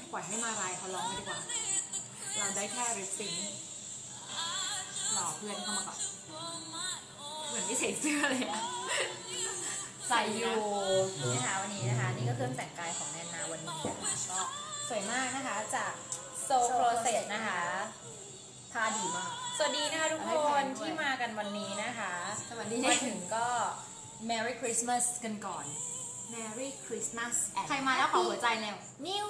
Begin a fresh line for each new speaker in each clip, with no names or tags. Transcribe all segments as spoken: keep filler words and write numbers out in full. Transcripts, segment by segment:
ปล่อยให้มารายเขาร้องไปดีกว่าเราได้แค่ริปซิงค์หล่อเพื่อนเข้ามาก่อนเหมือนไม่ใส่เสื้อเลยอะ
ใส่อยู่นะคะวันนี้นะคะนี่ก็เครื่องแต่งกายของแนนนาวันนี้นะคะก็สวยมากนะคะจากโซโครเซตนะคะผ้าดีมากสวัสดีนะคะทุกคนที่มากันวันนี้นะคะ
สวัสดี
มาถึงก็ Merry Christmas กันก่อน
Merry Christmas ใครมาแล้วขอหัวใจแล้ว
New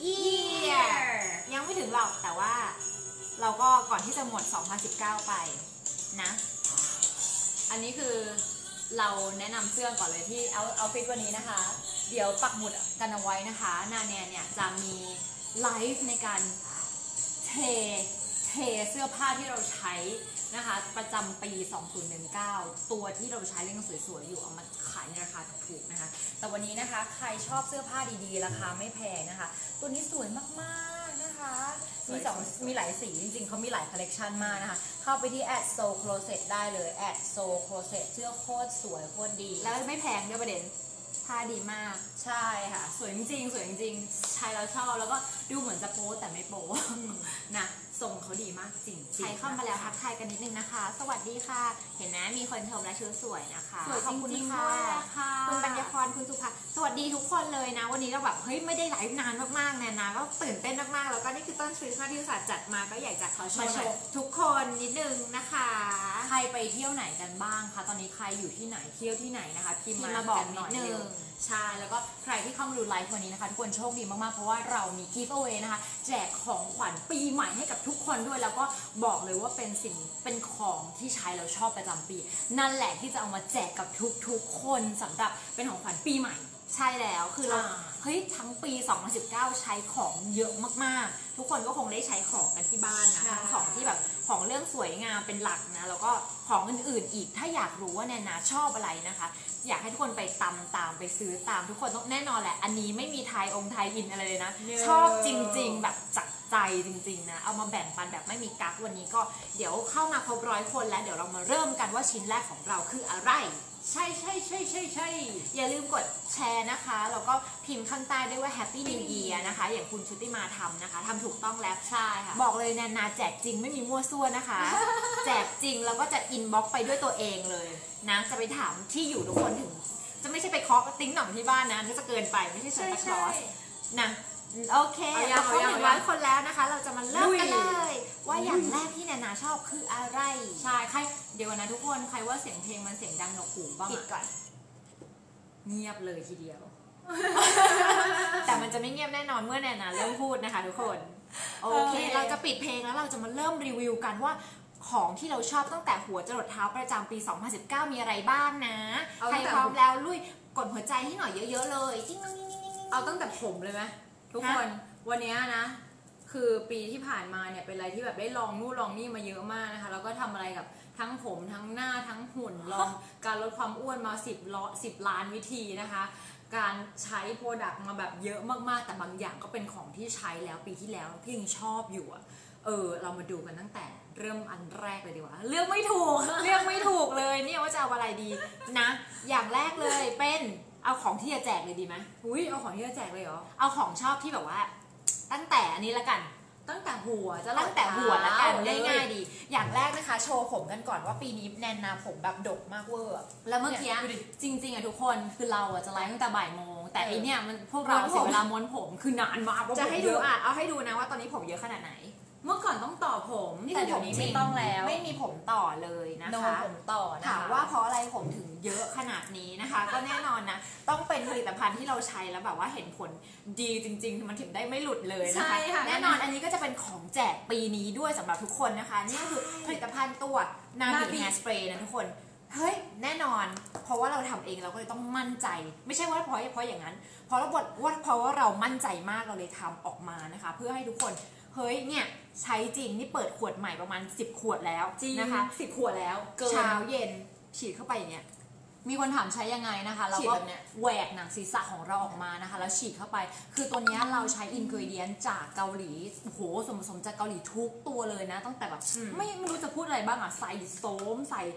Year ยังไม่ถึงหรอกแต่ว่าเราก็ก่อนที่จะหมดสองพันสิบเก้าไปนะอันนี้คือเราแนะนำเสื้อก่อนเลยที่เอาเอาฟิตวันนี้นะคะเดี๋ยวปักหมุดกันเอาไว้นะคะนาแนนเนี่ยจะมีไลฟ์ในการเทเทเสื้อผ้าที่เราใช้นะคะประจำปีสองพันสิบเก้าตัวที่เราใช้เรื่องสวยๆอยู่เอามาขายในราคาถูกๆนะคะแต่วันนี้นะคะใครชอบเสื้อผ้าดีๆราคาไม่แพงนะคะตัวนี้สวยมากๆนะคะมีสองมีหลายสีจริงๆเขามีหลายคอลเลกชันมากนะคะเข้าไปที่แอดโซโครเซตได้เลยแอดโซโครเซตเสื้อโคตรสวยโคตรดีแล้วไม่แพงด้วยประเด็นผ้าดีมากใช่ค่ะสวยจริงๆสวยจริงๆใช้แล้วชอบแล้วก็ดูเหมือนจะโป๊แต่ไม่โป๊นะทรงเขาดีมากจริงใครเข้ามาแล้วทักทายกันนิดนึงนะคะสวัสดีค่ะเห็นไหมมีคนชมและชุดสวยนะคะ
สวยจริงๆค่ะ
คุณปัญญาพรคุณสุภาสวัสดีทุกคนเลยนะวันนี้เราแบบเฮ้ยไม่ได้ไลฟ์นานมากๆแน่นะก็ตื่นเต้นมากๆแล้วก็นี่คือต้นคริสต์มาสที่อุตส่าห์จัดมาก็อยากจะขอชมทุกคนนิดนึงนะคะใครไปเที่ยวไหนกันบ้างคะตอนนี้ใครอยู่ที่ไหนเที่ยวที่ไหนนะคะพิมพ์มาบอกนิดนึงใช่แล้วก็ใครที่เข้ามาดูไลฟ์วันนี้นะคะทุกคนโชคดีมากๆเพราะว่าเรามีกิฟต์เอาไว้นะคะแจกของขวัญปีใหม่ให้กับทุกคนด้วยแล้วก็บอกเลยว่าเป็นสิ่งเป็นของที่ใช้แล้วชอบประจำปีนั่นแหละที่จะเอามาแจกกับทุกๆคนสำหรับเป็นของขวัญปีใหม่ใช่แล้วคือเราเฮ้ยทั้งปีสองพันสิบเก้าใช้ของเยอะมากๆทุกคนก็คงได้ใช้ของกันที่บ้านนะทั้งของที่แบบของเรื่องสวยงามเป็นหลักนะแล้วก็ของอื่นๆอีกถ้าอยากรู้ว่าแนนาชอบอะไรนะคะอยากให้ทุกคนไปตามตามไปซื้อตามทุกคนต้องแน่นอนแหละอันนี้ไม่มีไทยองค์ไทยอินอะไรเลยนะชอบจริงๆแบบจักใจจริงๆนะเอามาแบ่งปันแบบไม่มีกั๊กวันนี้ก็เดี๋ยวเข้ามาครบร้อยคนแล้วเดี๋ยวเรามาเริ่มกันว่าชิ้นแรกของเราคืออะไรใช่ใช่ใช่ใช่ใช่อย่าลืมกดแชร์นะคะแล้วก็พิมพ์ข้างใต้ด้วยว่า Happy New Year นะคะอย่างคุณชุติมาทำนะคะทำถูกต้องแล้วใช่ค่ะบอกเลยแนนาแจกจริงไม่มีมั่วซั่วนะคะ แจกจริงแล้วก็จะอินบ็อกซ์ไปด้วยตัวเองเลยนะจะไปถามที่อยู่ทุกคนถึงจะไม่ใช่ไปเคาะติ้งหน่องที่บ้านนะนี่จะเกินไปไม่ใช่ซานตาคลอสนะโอเคเราครบหนึ่งร้อยคนแล้วนะคะเราจะมาเริ่มกันเลยว่าอย่างแรกที่แนนาชอบคืออะไรใช่ใครเดี๋ยวนะทุกคนใครว่าเสียงเพลงมันเสียงดังหนวกหูบ้างปิดก่อนเงียบเลยทีเดียว แต่มันจะไม่เงียบแน่นอนเมื่อแนนาเริ่มพูดนะคะทุกคนโอเคเราจะปิดเพลงแล้วเราจะมาเริ่มรีวิวกันว่าของที่เราชอบตั้งแต่หัวจรดเท้าประจำปีสองพันสิบเก้ามีอะไรบ้างนะใครพร้อมแล้วลุยกดหัวใจให้หน่อยเยอะๆเลยจิ้งๆเอาตั้งแต่ผมเลยไหมทุกคนวันนี้นะคือปีที่ผ่านมาเนี่ยเป็นอะไรที่แบบได้ลองนู่นลองนี่มาเยอะมากนะคะแล้วก็ทำอะไรกับทั้งผมทั้งหน้าทั้งหุ่นลองการลดความอ้วนมาสิบล้อสิบล้านวิธีนะคะการใช้โปรดักต์มาแบบเยอะมากๆแต่บางอย่างก็เป็นของที่ใช้แล้วปีที่แล้วที่ยังชอบอยู่อะเออเรามาดูกันตั้งแต่เริ่มอันแรกเลยดีกว่าเลือกไม่ถูกเลือกไม่ถูกเลยเนี่ยว่าจะเอาอะไรดีนะอย่างแรกเลยเป็นเอาของที่จะแจกเลยดีไหมอุ้ยเอาของที่จะแจกเลยเหรอเอาของชอบที่แบบว่าตั้งแต่อันนี้ละกันตั้งแต่หัวจะตั้งแต่หัวละกันง่ายๆดีอย่างแรกนะคะโชว์ผมกันก่อนว่าปีนี้แนนนาผมแบบดกมากเวอร์แล้วเมื่อกี้จริงๆอะทุกคนคือเราอะจะไลฟ์ตั้งแต่บ่ายโมงแต่ไอเนี่ยมันพวกเราเสียเวลาม้วนผมคือนานมากจะให้ดูอ่ะเอาให้ดูนะว่าตอนนี้ผมเยอะขนาดไหนเมื่อก่อนต้องต่อผมแต่เดี๋ยวนี้ไม่ต้องแล้วไม่มีผมต่อเลยนะคะผมต่อถามว่าเพราะอะไรผมถึงเยอะขนาดนี้นะคะก็แน่นอนนะต้องเป็นผลิตภัณฑ์ที่เราใช้แล้วแบบว่าเห็นผลดีจริงๆมันถึงได้ไม่หลุดเลยนะคะแน่นอนอันนี้ก็จะเป็นของแจกปีนี้ด้วยสำหรับทุกคนนะคะนี่ก็คือผลิตภัณฑ์ตัวนาบิแฮร์สเปรย์นะทุกคนเฮ้ยแน่นอนเพราะว่าเราทำเองเราก็เลยต้องมั่นใจไม่ใช่ว่าเพราะเพราะอย่างนั้นเพราะเราบอกว่าเพราะว่าเรามั่นใจมากเราเลยทำออกมานะคะเพื่อให้ทุกคนเฮ้ยเนี่ยใช้จริงนี่เปิดขวดใหม่ประมาณสิบขวดแล้วนะคะสิบขวดแล้วเช้าเย็นฉีดเข้าไปอย่างเงี้ยมีคนถามใช้ยังไงนะคะเราก็แหวกหนังศีรษะของเราออกมานะคะแล้วฉีดเข้าไปคือตัวนี้เราใช้อินกรีเดียนจากเกาหลีโอ้โหส่วนผสมจากเกาหลีทุกตัวเลยนะตั้งแต่แบบไม่ไม่รู้จะพูดอะไรบ้างอ่ะใส่โสมใส่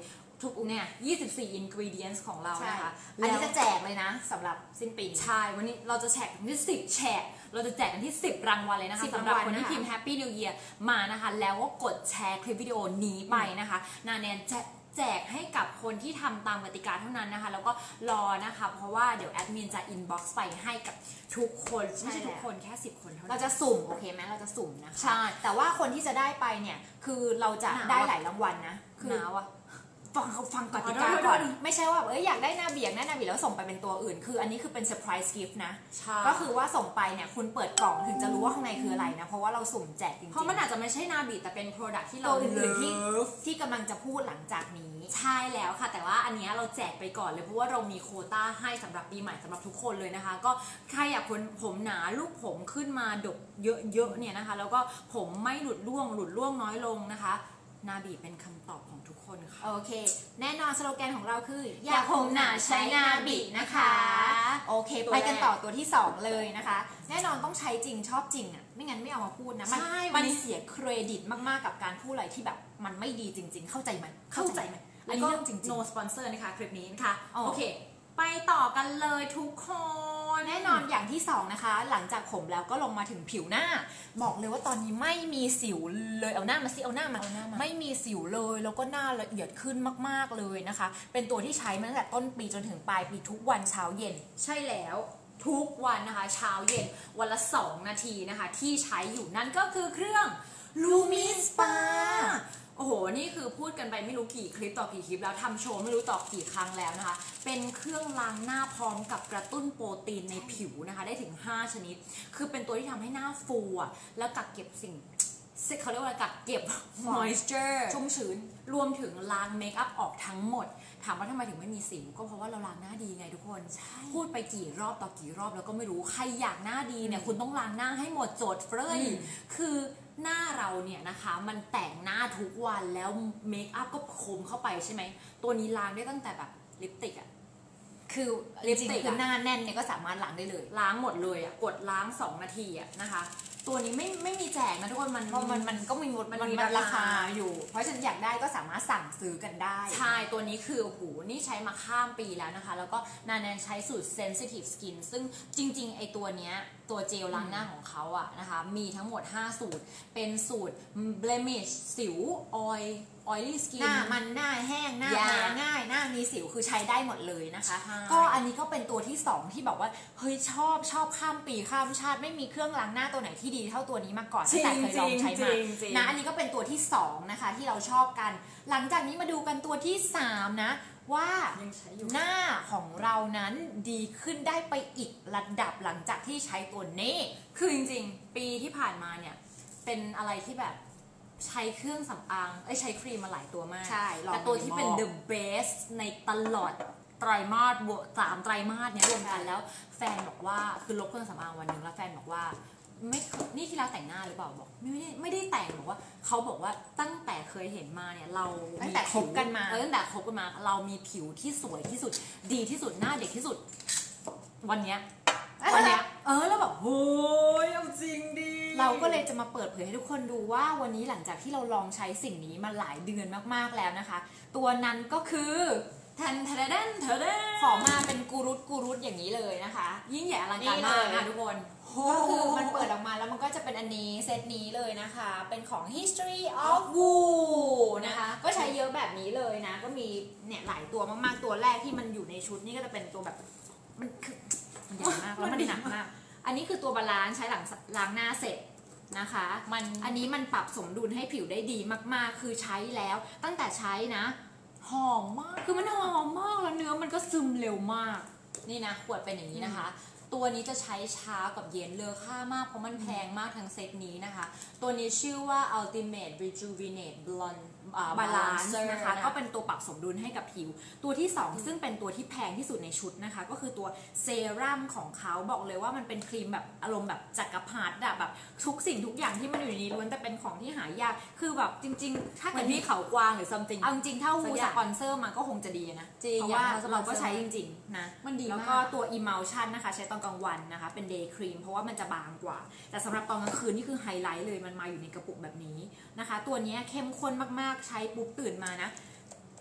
ทุกเนี่ยยี่สิบสี่ ingredients ของเรานะคะ
อันนี้จะแจกเลยนะสำหรับสิ้นปี
ใช่วันนี้เราจะแจกกันที่สิบแฉกเราจะแจกกันที่สิบรางวัลเลยนะคะสำหรับคนที่พิมพ์ Happy New Year มานะคะแล้วก็กดแชร์คลิปวิดีโอนี้ไปนะคะนาแนนจะแจกให้กับคนที่ทำตามกติกาเท่านั้นนะคะแล้วก็รอนะคะเพราะว่าเดี๋ยวแอดมินจะ inbox ไปให้กับทุกคนไม่ใช่ทุกคนแค่สิบคนเท่านั้น
เราจะสุ่มโอเคไหมเราจะสุ่มนะคะ
ใช่
แต่ว่าคนที่จะได้ไปเนี่ยคือเราจะได้หลายรางวัลนะ
คือหนาวอะ
ฟังเขาฟังกติกาก่อนไม่ใช่ว่าเอ้ยอยากได้หน้าเบียงได้หน้าเบียงแล้วส่งไปเป็นตัวอื่นคืออันนี้คือเป็นเซอร์ไพรส์กิฟต์นะก็คือว่าส่งไปเนี่ยคุณเปิดกล่องถึงจะรู้ว่าข้างในคืออะไรนะเพราะว่าเราสุ่มแจกจริงๆ
เพราะมันอาจจะไม่ใช่นาบีแต่เป็นโปรดักที่เรา
อื่นๆที่ที่กำลังจะพูดหลังจากนี้
ใช่แล้วค่ะแต่ว่าอันนี้เราแจกไปก่อนเลยเพราะว่าเรามีโควต้าให้สำหรับปีใหม่สำหรับทุกคนเลยนะคะก็ใครอยากคนผมหนาลูกผมขึ้นมาดกเยอะๆเนี่ยนะคะแล้วก็ผมไม่หลุดร่วงหลุดร่วงน้อยลงนะคะนาบีเป็นคำตอบของทุกคนค่ะ
โอเคแน่นอนสโลแกนของเราคือ
อยากผมหนาใช้นาบีนะคะ
โอเคไปกันต่อตัวที่สองเลยนะคะแน่นอนต้องใช้จริงชอบจริงอ่ะไม่งั้นไม่เอามาพูดนะมันมันเสียเครดิตมากๆกับการพูดอะไรที่แบบมันไม่ดีจริงๆเข้าใจไหม
เข้าใจไหม
อันนี้เรื่องจริง
no sponsor นะคะคลิปนี้นะคะโอเคไปต่อกันเลยทุกคน
แน่นอนอย่างที่สองนะคะหลังจากผมแล้วก็ลงมาถึงผิวหน้าบอกเลยว่าตอนนี้ไม่มีสิวเลยเอาหน้ามาสิเอาหน้ามาไม่มีสิวเลยแล้วก็หน้าละเอียดขึ้นมากๆเลยนะคะเป็นตัวที่ใช้มาตั้งแต่ต้นปีจนถึงปลายปีทุกวันเช้าเย็น
ใช่แล้วทุกวันนะคะเช้าเย็นวันละสองนาทีนะคะที่ใช้อยู่นั่นก็คือเครื่อง
Lumi Spa
โอ้โหนี่คือพูดกันไปไม่รู้กี่คลิปต่อกี่คลิปแล้วทำโชว์ไม่รู้ต่อกี่ครั้งแล้วนะคะเป็นเครื่องล้างหน้าพร้อมกับกระตุ้นโปรตีนในผิวนะคะได้ถึงห้าชนิดคือเป็นตัวที่ทำให้หน้าฟูอ่ะแล้วกักเก็บสิ่งเขาเรียกว่ากักเก็บ moisture
ชุ่มชื้น
รวมถึงล้างเมคอัพออกทั้งหมดถามว่าทำไมถึงไม่มีสิวก็เพราะว่าเราล้างหน้าดีไงทุกคนพูดไปกี่รอบต่อกี่รอบแล้วก็ไม่รู้ใครอยากหน้าดีเนี่ยคุณต้องล้างหน้าให้หมดโจทย์เฟรยคือหน้าเราเนี่ยนะคะมันแต่งหน้าทุกวันแล้วเมคอัพก็คมเข้าไปใช่ไหมตัวนี้ล้างได้ตั้งแต่แบบลิปสติกอะ
คือลิปสติกคือหน้าแน่นเนี่ยก็สามารถล้างได้เลย
ล้างหมดเลยอะกดล้างสองนาทีอะนะคะตัวนี้ไม่ไม่มีแจกนะทุกคนมัน
มันมันก็มีมันมีราคาอยู่เพราะฉันอยากได้ก็สามารถสั่งซื้อกันได้
ใช่ตัวนี้คือโอ้โหนี่ใช้มาข้ามปีแล้วนะคะแล้วก็นาแนนใช้สูตร sensitive skin ซึ่งจริงๆไอตัวเนี้ยตัวเจลล้างหน้าของเขาอะนะคะมีทั้งหมดห้าสูตรเป็นสูตร blemish สิว oil oily skin
หน้ามันหน้าแห้งหน้าแพ้ง่ายหน้ามีสิวคือใช้ได้หมดเลยนะคะก็อันนี้ก็เป็นตัวที่สองที่บอกว่าเฮ้ยชอบชอบข้ามปีข้ามชาติไม่มีเครื่องล้างหน้าตัวไหนที่ดีเท่าตัวนี้มาก่อนตั้งแต่เคยลองใช้มานะอันนี้ก็เป็นตัวที่สองนะคะที่เราชอบกันหลังจากนี้มาดูกันตัวที่สามนะว่าหน้าของเรานั้นดีขึ้นได้ไปอีกระดับหลังจากที่ใช้ตัวนี้
คือจริงๆปีที่ผ่านมาเนี่ยเป็นอะไรที่แบบใช้เครื่องสำอางไอ้ใช้ครีมมาหลายตัวมาก
ใช่
แต่ตัวที่เป็น the best ในตลอดไตรมาสสามไตรมาสเนี้ยรวมกันแล้วแฟนบอกว่าคือลบเครื่องสำอางวันนึงแล้วแฟนบอกว่าไม่นี่ที่เราแต่งหน้าหรือเปล่าบอกไม่ได้ไม่ได้แต่งบอกว่าเขาบอกว่าตั้งแต่เคยเห็นมาเนี่ยเรา
ตั้งแต่คบกันมา
ตั้งแต่คบกันมาเรามีผิวที่สวยที่สุดดีที่สุดหน้าเด็กที่สุดวันเนี้ยวันเนี้ยเออแล้วแบบโอ้ยเอาจริงดิ
เราก็เลยจะมาเปิดเผยให้ทุกคนดูว่าวันนี้หลังจากที่เราลองใช้สิ่งนี้มาหลายเดือนมากๆแล้วนะคะตัวนั้นก็คือ
ทันทันดันเธอได้
ขอมาเป็นกูรุตกูรุตอย่างนี้เลยนะคะ
ยิ่งใหญ่อลังการมากนะทุกคน
ก็คือมันเปิดออกมาแล้วมันก็จะเป็นอันนี้เซตนี้เลยนะคะเป็นของ history of woo นะคะก็ใช้เยอะแบบนี้เลยนะก็มีเนี่ยหลายตัวมากๆตัวแรกที่มันอยู่ในชุดนี่ก็จะเป็นตัวแบบมันคือใหญ่มากแล้วมันหนักมากอันนี้คือตัวบาลานซ์ใช้หลังล้างหน้าเสร็จนะคะมันอันนี้มันปรับสมดุลให้ผิวได้ดีมากๆคือใช้แล้วตั้งแต่ใช้นะหอมมากคือมันหอมมากแล้วเนื้อมันก็ซึมเร็วมาก
นี่นะขวดเป็นอย่างนี้นะคะตัวนี้จะใช้เช้ากับเย็นเลอค่ามากเพราะมันแพงมากทั้งเซตนี้นะคะตัวนี้ชื่อว่า Ultimate Rejuvenate Blonde
Balance นะคะก็เป็นตัวปรับสมดุลให้กับผิวตัวที่สองซึ่งเป็นตัวที่แพงที่สุดในชุดนะคะก็คือตัวเซรั่มของเขาบอกเลยว่ามันเป็นครีมแบบอารมณ์แบบจักรพรรดิแบบทุกสิ่งทุกอย่างที่มันอยู่ในนี้ล้วนแต่เป็นของที่หายากคือแบบจริงๆถ้าเกิด
ที่เขากวางหรือ something
เอาจริงๆถ้าฮูสปอนเซอร์มาก็คงจะดีนะเพราะว่าเราก็ใช้จริงๆนะ
มันดี
แล้วก็ตัว Emulsion นะคะใช้ตอนกลางวันนะคะเป็น day cream เพราะว่ามันจะบางกว่าแต่สำหรับตอนกลางคืนนี่คือไฮไลท์เลยมันมาอยู่ในกระปุกแบบนี้นะคะตัวนี้เข้มข้นมากๆใช้ปุ๊บตื่นมานะ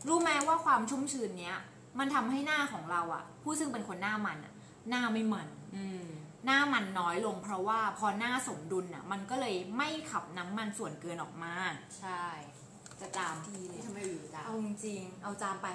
รู้ไหมว่าความชุ่มชื้นเนี้ยมันทำให้หน้าของเราอะผู้ซึ่งเป็นคนหน้ามันอะหน้าไม่มันหน้ามันน้อยลงเพราะว่าพอหน้าสมดุลอะมันก็เลยไม่ขับน้ำมันส่วนเกินออกมาใช่จะจามทีเลยทำไมอยู่จามเอาจริงเอาจามไป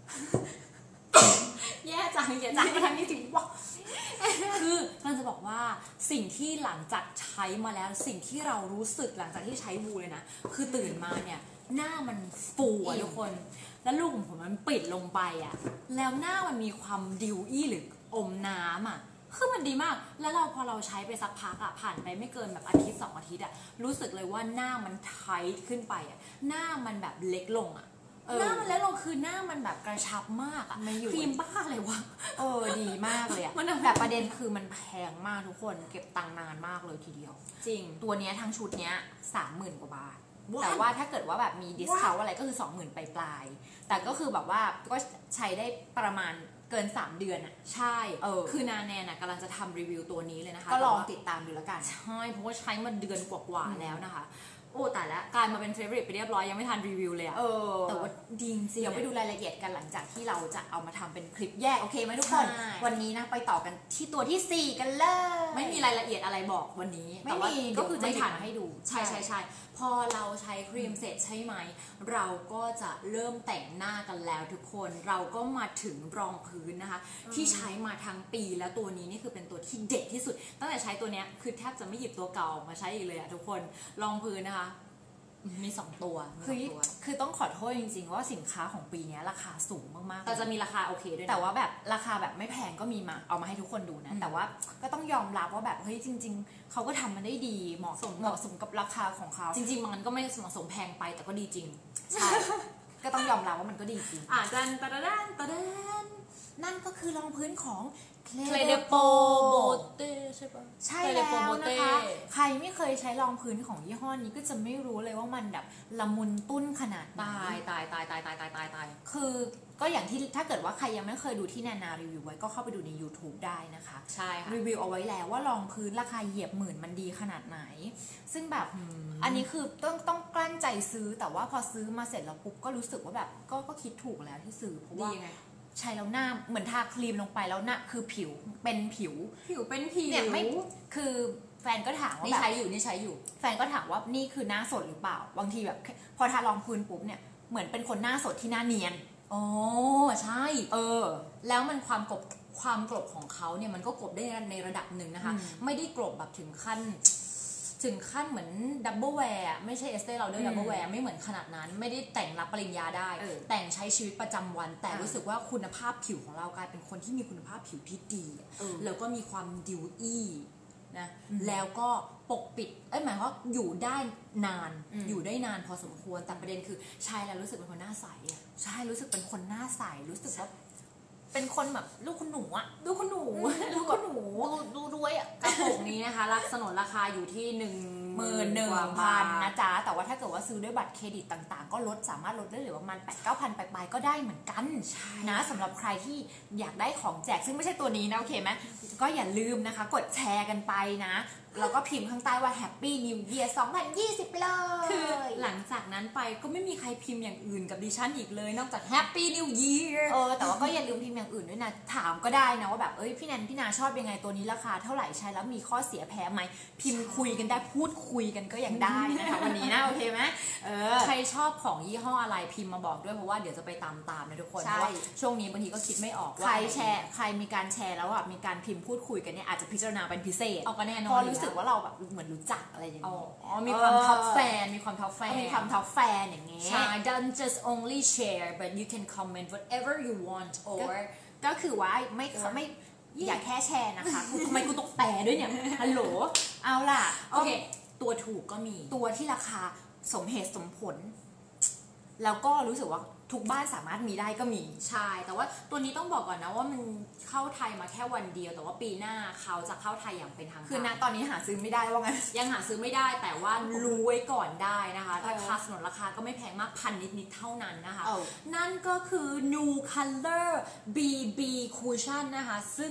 แย่จังอย่าจามไปทางนี้ถึงว่าคือเราจะบอกว่าสิ่งที่หลังจากใช้มาแล้วสิ่งที่เรารู้สึกหลังจากที่ใช้วูเลยนะคือตื่นมาเนี่ยหน้ามันฟูอะทุกคนแล้วลูกของผมมันปิดลงไปอ่ะแล้วหน้ามันมีความดิวอี้หรืออมน้ำอ่ะคือมันดีมากแล้วเราพอเราใช้ไปสักพักอ่ะผ่านไปไม่เกินแบบอาทิตย์สองอาทิตย์อ่ะรู้สึกเลยว่าหน้ามันไทท์ขึ้นไปอ่ะหน้ามันแบบเล็กลงอ่ะหน้ามันเล็กลงคือหน้ามันแบบกระชับมากอ่ะครีมบ้าเลยวะเออดีมากเลยอ่ะแต่ประเด็นคือมันแพงมากทุกคนเก็บตังค์นานมากเลยทีเดียวจริงตัวเนี้ยทั้งชุดเนี้ยสามหมื่นกว่าบาทแต่ว่าถ้าเกิดว่าแบบมีดิสเคาท์อะไรก็คือ สองหมื่น ปลายๆแต่ก็คือแบบว่าก็ใช้ได้ประมาณเกินสามเดือนอ่ะใช่เออคือนาแนนกำลังจะทำรีวิวตัวนี้เลยนะคะก็ลองติดตามดูแล้วกันใช่เพราะว่าใช้มาเดือนกว่าๆแล้วนะคะโอ้แต่ละกลายมาเป็นเฟเวอร์ไปเรียบร้อยยังไม่ทันรีวิวเลยอะแต่ว่าดีจริงเดี๋ยวไปดูรายละเอียดกันหลังจากที่เราจะเอามาทำเป็นคลิปแยกโอเคไหมทุกคนวันนี้นะไปต่อกันที่ตัวที่สี่กันเลยไม่มีรายละเอียดอะไรบอกวันนี้แต่ว่าก็คือจะถ่ายมาให้ดูใช่ใช่ใช่พอเราใช้ครีมเสร็จใช่ไหมเราก็จะเริ่มแต่งหน้ากันแล้วทุกคนเราก็มาถึงรองพื้นนะคะที่ใช้มาทั้งปีแล้วตัวนี้นี่คือเป็นตัวที่เด็ดที่สุดตั้งแต่ใช้ตัวเนี้ยคือแทบจะไม่หยิบตัวเก่ามาใช้อีกเลยอะทุกคนรองพื้นนะคะมีสองตัวคือคือต้องขอโทษจริงๆว่าสินค้าของปีนี้ราคาสูงมากๆแต่จะมีราคาโอเคด้วยแต่ว่าแบบราคาแบบไม่แพงก็มีมาเอามาให้ทุกคนดูนะแต่ว่าก็ต้องยอมรับว่าแบบเฮ้ยจริงๆเขาก็ทำมันได้ดีเหมาะสมเหมาะสมกับราคาของเขาจริงๆมันก็ไม่เหมาะสมแพงไปแต่ก็ดีจริงใช่ก็ต้องยอมรับว่ามันก็ดีจริงอ่ะจันตะดานตะดานนั่นก็คือรองพื้นของเคลเดโปโบเต้ใช่ปะใช่แล้วนะคะใครไม่เคยใช้รองพื้นของยี่ห้อนี้ก็จะไม่รู้เลยว่ามันแบบละมุนตุ้นขนาดไหนตายตายตายตายตายตายตายตายคือก็อย่างที่ถ้าเกิดว่าใครยังไม่เคยดูที่นานารีวิวไว้ก็เข้าไปดูใน YouTube ได้นะคะใช่ค่ะรีวิวเอาไว้แล้วว่ารองพื้นราคาเหยียบหมื่นมันดีขนาดไหนซึ่งแบบอันนี้คือต้องต้องกลั้นใจซื้อแต่ว่าพอซื้อมาเสร็จแล้วปุ๊บก็รู้สึกว่าแบบก็ก็คิดถูกแล้วที่ซื้อเพราะว่าใช้แล้วหน้าเหมือนทาครีมลงไปแล้วหน้าคือผิวเป็นผิวผิวเป็นผิวเนี่ยไม่คือแฟนก็ถามว่านี่ใช้อยู่นี่ใช้อยู่แฟนก็ถามว่านี่คือหน้าสดหรือเปล่าบางทีแบบพอทารองพื้นปุ๊บเนี่ยเหมือนเป็นคนหน้าสดที่หน้าเนียนอ๋อใช่เออแล้วมันความกลบความกลบของเขาเนี่ยมันก็กลบได้ในระดับหนึ่งนะคะไม่ได้กลบแบบถึงขั้นถึงขั้นเหมือนดับเบิลแวร์ไม่ใช่เอสเต้เราเดอร์ดับเบิลแวร์ไม่เหมือนขนาดนั้นไม่ได้แต่งรับปริญญาได้แต่งใช้ชีวิตประจำวันแต่รู้สึกว่าคุณภาพผิวของเรากลายเป็นคนที่มีคุณภาพผิวที่ดีแล้วก็มีความดิวอี้นะแล้วก็ปกปิดเอ้ยหมายว่าอยู่ได้นานอยู่ได้นานพอสมควรแต่ประเด็นคือใช้แล้วรู้สึกเป็นคนหน้าใสอ่ะใช่รู้สึกเป็นคนหน้าใสรู้สึกว่าเป็นคนแบบลูกคุณหนูอะลูกคุณหนูลูกคุณหนูดูรวยอะกระปุกนี้นะคะรักสนนราคาอยู่ที่หนึ่งหมื่นหนึ่งพันนะจ๊ะแต่ว่าถ้าเกิดว่าซื้อด้วยบัตรเครดิตต่างๆก็ลดสามารถลดได้เหลือประมาณแปดเก้าพันปลายๆก็ได้เหมือนกันนะสำหรับใครที่อยากได้ของแจกซึ่งไม่ใช่ตัวนี้นะโอเคไหมก็อย่าลืมนะคะกดแชร์กันไปนะแล้วก็พิมพ์ข้างใต้ว่า Happy New Year สองพันยี่สิบ ไปเลยคือหลังจากนั้นไปก็ไม่มีใครพิมพ์อย่างอื่นกับดิฉันอีกเลยนอกจาก Happy New Year เออแต่ว่าก็อย่าลืมพิมพ์อย่างอื่นด้วยนะถามก็ได้นะว่าแบบเอ้ยพี่แนนพี่นาชอบยังไงตัวนี้ราคาเท่าไหร่ใช้แล้วมีข้อเสียแพ้ไหมพิมพ์คุยกันได้พูดคุยกันก็ยังได้นะคะวันนี้นะโอเคไหมเออใครชอบของยี่ห้ออะไรพิมพ์มาบอกด้วยเพราะว่าเดี๋ยวจะไปตามตามนะทุกคนเพราะว่าช่วงนี้บางทีก็คิดไม่ออกว่าใครแชร์ใครมีการแชร์แล้วอ่ะมีการพิมพ์พูดคุยกันเนี่ยอาจจะพิจารณาเป็นพิเศษเอาก็แน่นอนพอรู้สึกว่าเราแบบเหมือนรู้จักอะไรอย่างเงี้ยอ๋อมีความท็อปแฟนมีความท็อปแฟนมีความท็อปแฟนอย่างเงี้ยใช่ don't just only share but you can comment whatever you want or ก็คือว่าไม่ไม่อย่าแค่แชร์นะคะทำไมกูต้องแปลด้วยเนี่ยฮัลโหลเอาล่ะโอเคตัวถูกก็มีตัวที่ราคาสมเหตุสมผลแล้วก็รู้สึกว่าทุกบ้านสามารถมีได้ก็มีใช่แต่ว่าตัวนี้ต้องบอกก่อนนะว่ามันเข้าไทยมาแค่วันเดียวแต่ว่าปีหน้าเขาจะเข้าไทยอย่างเป็นทางการคือณตอนนี้หาซื้อไม่ได้ว่างั้นยังหาซื้อไม่ได้แต่ว่ารู้ไว้ก่อนได้นะคะราคาสนนราคาก็ไม่แพงมากพันนิดๆเท่านั้นนะคะนั่นก็คือ New Color บี บี Cushion นะคะซึ่ง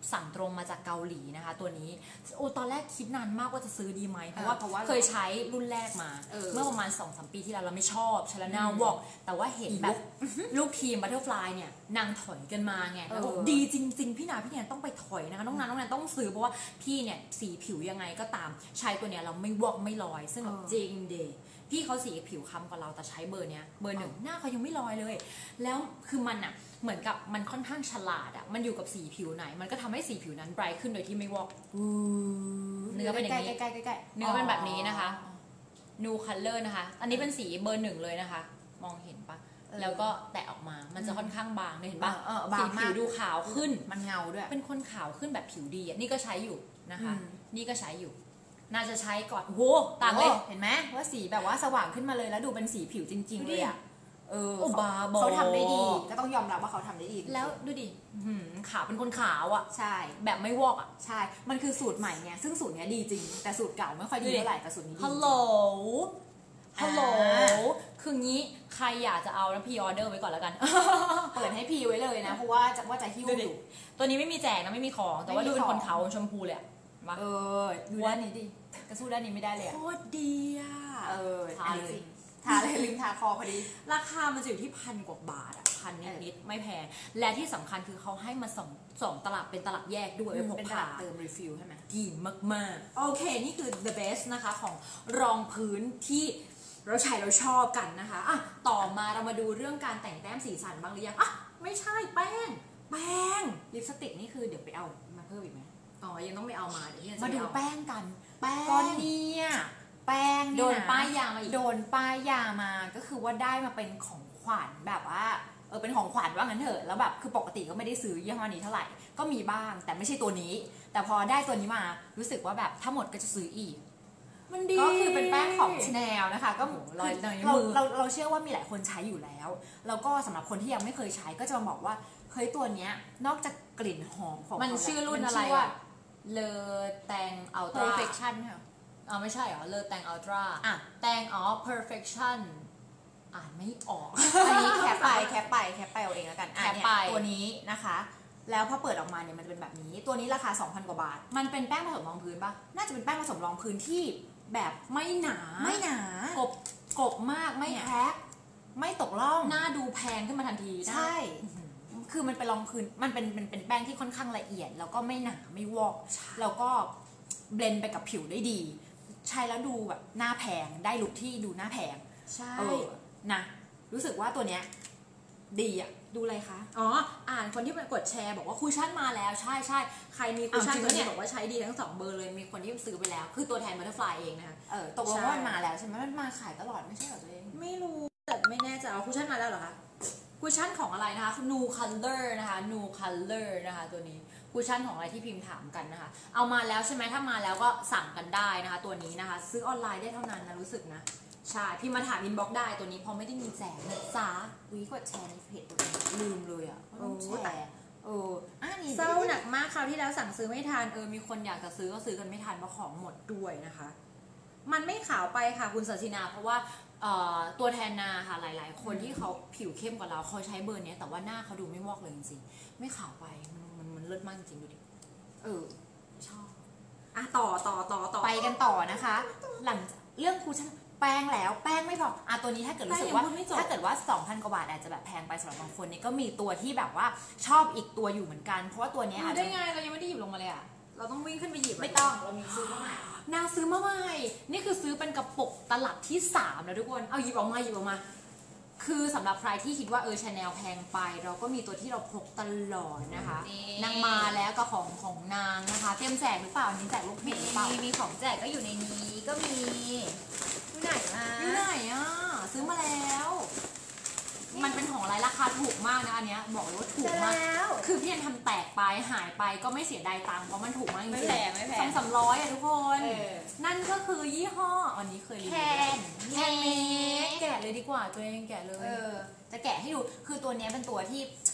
สั่งตรงมาจากเกาหลีนะคะตัวนี้โอ้ตอนแรกคิดนานมากว่าจะซื้อดีไหมเพราะว่า
เพราะว่า
เคยใช้รุ่นแรกมา
เออ
เมื่อประมาณ สองสาม ปีที่แล้วเราไม่ชอบชลนาวอกแต่ว่าเห็นแบบลูกทีมบัตเตอร์ฟลายเนี่ยนางถอยกันมาไงแล้วบอกดีจริงๆพี่นาพี่แนนต้องไปถอยนะคะน้องนานน้องแนนต้องซื้อเพราะว่าพี่เนี่ยสีผิวยังไงก็ตามใช้ตัวเนี้ยเราไม่วอกไม่ลอยซึ่งแบบจริงเดพี่เขาสีผิวค้ำกว่าเราแต่ใช้เบอร์เนี้ยเบอร์หนึ่งหน้าเขายังไม่ลอยเลย แล้วคือมันอะเหมือนกับมันค่อนข้างฉลาดอะมันอยู่กับสีผิวไหน มันก็ทำให้สีผิวนั้นไบรท์ขึ้นโดยที่ไม่วอกเนื้อเป็นอย่างนี้
ใกล้ๆใกล้ๆ
เนื้อเป็นแบบนี้นะคะ นูคัลเลอร์นะคะ อันนี้เป็นสีเบอร์หนึ่งเลยนะคะ มองเห็นปะแล้วก็แตะออกมามันจะค่อนข้างบางเห็นปะสีผิวดูขาวขึ้น
มันเงาด้วย
เป็นคนขาวขึ้นแบบผิวดีอะนี่ก็ใช้อยู่นะคะ นี่ก็ใช้อยู่น่าจะใช้ก่อนโหต่างเลย
เห็นไหมว่าสีแบบว่าสว่างขึ้นมาเลยแล้วดูเป็นสีผิวจริงๆเลยอ่ะเออ
โอ้บาบอ
เขาทำได้ดีก็ต้องยอมรับว่าเขาทำได้ดี
แล้วดูดิขาวเป็นคนขาวอ่ะ
ใช่
แบบไม่วอกอ่ะ
ใช่มันคือสูตรใหม่ไงซึ่งสูตรเนี้ยดีจริงแต่สูตรเก่าไม่ค่อยดีเท่าไหร่แต่สูตรนี้ดี
ฮัลโหลฮัลโหลคืองี้ใครอยากจะเอานะพี่ออเดอร์ไว้ก่อนแล้วกัน
เปิดให้พี่ไว้เลยนะเพราะว่าจะว่าจะหิ้วอยู่
ตัวนี้ไม่มีแจกนะไม่มีของแต่ว่าดูเป็นคนขาวชมพูเลย
เออดูด้านนี้ดิกระสู้ด้านนี้ไม่ได้เลย
โคตรดีอ่ะ
เออทาเลยทาเลยลืมทาคอพอดี
ราคามันจะอยู่ที่พันกว่าบาทอ่ะพันนิดๆไม่แพงและที่สำคัญคือเขาให้มาสองสองตลับเป็นตลับแยกด้วย
เป็นตลับเติมรีฟิลใช่ไหม
ดีมากๆโอเคนี่คือ the best นะคะของรองพื้นที่เราใช้เราชอบกันนะคะอ่ะต่อมาเรามาดูเรื่องการแต่งแต้มสีสันบ้างหรือยังอ่ะไม่ใช่แป้งแป้ง
ลิปสติกนี่คือเดี๋ยวไปเอามาเพิ่มอีกไหม
อ๋อยังต้องไปเอามาเดี๋ยวพี่จะ
มาดูแป้งกันแป้ง
ก้อนเนี่ย
แป้ง
โดนป้ายยามาอีก
โดนป้ายยามาก็คือว่าได้มาเป็นของขวัญแบบว่าเออเป็นของขวัญว่างั้นเถอะแล้วแบบคือปกติก็ไม่ได้ซื้อยี่ห้อนี้เท่าไหร่ก็มีบ้างแต่ไม่ใช่ตัวนี้แต่พอได้ตัวนี้มารู้สึกว่าแบบถ้าหมดก็จะซื้ออีก
มันดี
ก็คือเป็นแป้งของชาแนลนะคะก็
ลอยใน
มื
อ
เราเราเชื่อว่ามีหลายคนใช้อยู่แล้วแล้วก็สำหรับคนที่ยังไม่เคยใช้ก็จะมาบอกว่าเฮ้ยตัวเนี้ยนอกจากกลิ่นหอมของ
มันชื่อรุ่นอะไรอะเลอแตงอัลตร้า
perfection ค่ะ
อ๋อไม่ใช่เหรอเลอแตงอัลตร้า
อ่ะ
แตงอ๋อ perfection อ่านไม่ออก
อันนี้แคปไปแคปไปแคปไปเอาเองแล้วกัน
แคปไป
ตัวนี้นะคะแล้วพอเปิดออกมาเนี่ยมันจะเป็นแบบนี้ตัวนี้ราคา สองพัน กว่าบาทมันเป็นแป้งผสมรองพื้นปะน่าจะเป็นแป้งผสมรองพื้นที่แบบ
ไม่หนา
ไม่หนาก
บกบมากไม่แคก
ไม่ตกล่อง
หน้าดูแพงขึ้นมาทันที
ใช่คือมันเป็นรองพื้นมันเป็นเป็นเป็นแป้งที่ค่อนข้างละเอียดแล้วก็ไม่หนาไม่วอกแล้วก็เบลนด์ไปกับผิวได้ดีใช้แล้วดูแบบหน้าแพงได้ลุคที่ดูหน้าแพง
ใช่
นะรู้สึกว่าตัวเนี้ยดีอ่ะดูอะไรคะ
อ๋ออ่านคนที่ไปกดแชร์บอกว่าคุชชั่นมาแล้วใช่ใช่ใครมีคุชชั่นตัวนี้บอกว่าใช้ดีทั้งสองเบอร์เลยมีคนที่ซื้อไปแล้วคือตัวแทนบัตเตอร์ฟลายเองนะคะ
เออตกลงว่ามันมาแล้วใช่ไหมมันมาขายตลอดไม่ใช่เหรอตัวเอง
ไม่รู้แต่ไม่แน่ใจว่าคุชชั่นมาแล้วเหรอคะคุชชั่นของอะไรนะคะ New Color นะคะ New Color นะคะตัวนี้คุชชั่นของอะไรที่พิมพ์ถามกันนะคะเอามาแล้วใช่ไหมถ้ามาแล้วก็สั่งกันได้นะคะตัวนี้นะคะซื้อออนไลน์ได้เท่านั้นนะรู้สึกนะใช่พี่มาถามอินบ็อกซ์ได้ตัวนี้พอไม่ได้มีแจกนะจ๊ะ
วีกดแชร์ในเพจตัวนี้ลืมเลยอ่ะ
โอ้
แชร์เอออ่ะนี่
เศร้าหนักมากคราวที่แล้วสั่งซื้อไม่ทันเออมีคนอยากจะซื้อก็ซื้อกันไม่ทันเพราะของหมดด้วยนะคะมันไม่ขาวไปค่ะคุณศาสินาเพราะว่าตัวแทนนาค่ะหลายๆคนที่เขาผิวเข้มกว่าเราเขาใช้เบอร์นี้แต่ว่าหน้าเขาดูไม่วอกเลยจริงๆไม่ขาวไปมันมันมันเลิศมากจริงๆดูดิ
เออ
ชอบอ่ะต่อต่อต่อต่อ
ไปกันต่อนะคะหลังเรื่องคูชั่นแป้งแล้วแป้งไม่พออ่ะตัวนี้ถ้าเกิดรู้สึกว่าถ้าเกิดว่า สองพัน กว่าบาทอาจจะแบบแพงไปสำหรับบางคนนี่ก็มีตัวที่แบบว่าชอบอีกตัวอยู่เหมือนกันเพราะว่าตัวนี้อาจจะ
ได้ไงเรายังไม่ได้หยิบลงมาเลยอ่ะเราต้องวิ่งขึ้นไปหยิบ
ไม่ต้องเรามีซื้อมาใหม่
นางซื้อมาใหม่นี่คือซื้อเป็นกระปุกตลับที่สามแล้วทุกคนเอาหยิบออกมาหยิบออกมาคือสำหรับใครที่คิดว่าเออชาแนลแพงไปเราก็มีตัวที่เราพกตลอดนะคะนางมาแล้วก็ของของนางนะคะเตรียมแจกหรือเปล่านี่แจกลูกเพจหรือเปล่า
มีของแจกก็อยู่ในนี้ก็มีที่ไหนมา
ที่ไหนอ่ะซื้อมาแล้วมันเป็นของอะไรราคาถูกมากนะอันเนี้ยบอกเลยว่าถูกมากคือพี่แอนทำแตกไปหายไปก็ไม่เสียดายตังค์เพราะมันถูกมากจริงๆไม่
แพงไม่แพง
สองสามร้อยอะทุกคนนั่นก็คือยี่ห้ออันนี้เคย
แคน
แคนเมดแกะเลยดีกว่าตัวเองแกะเลย
เออจะแกะให้ดูคือตัวนี้เป็นตัวที่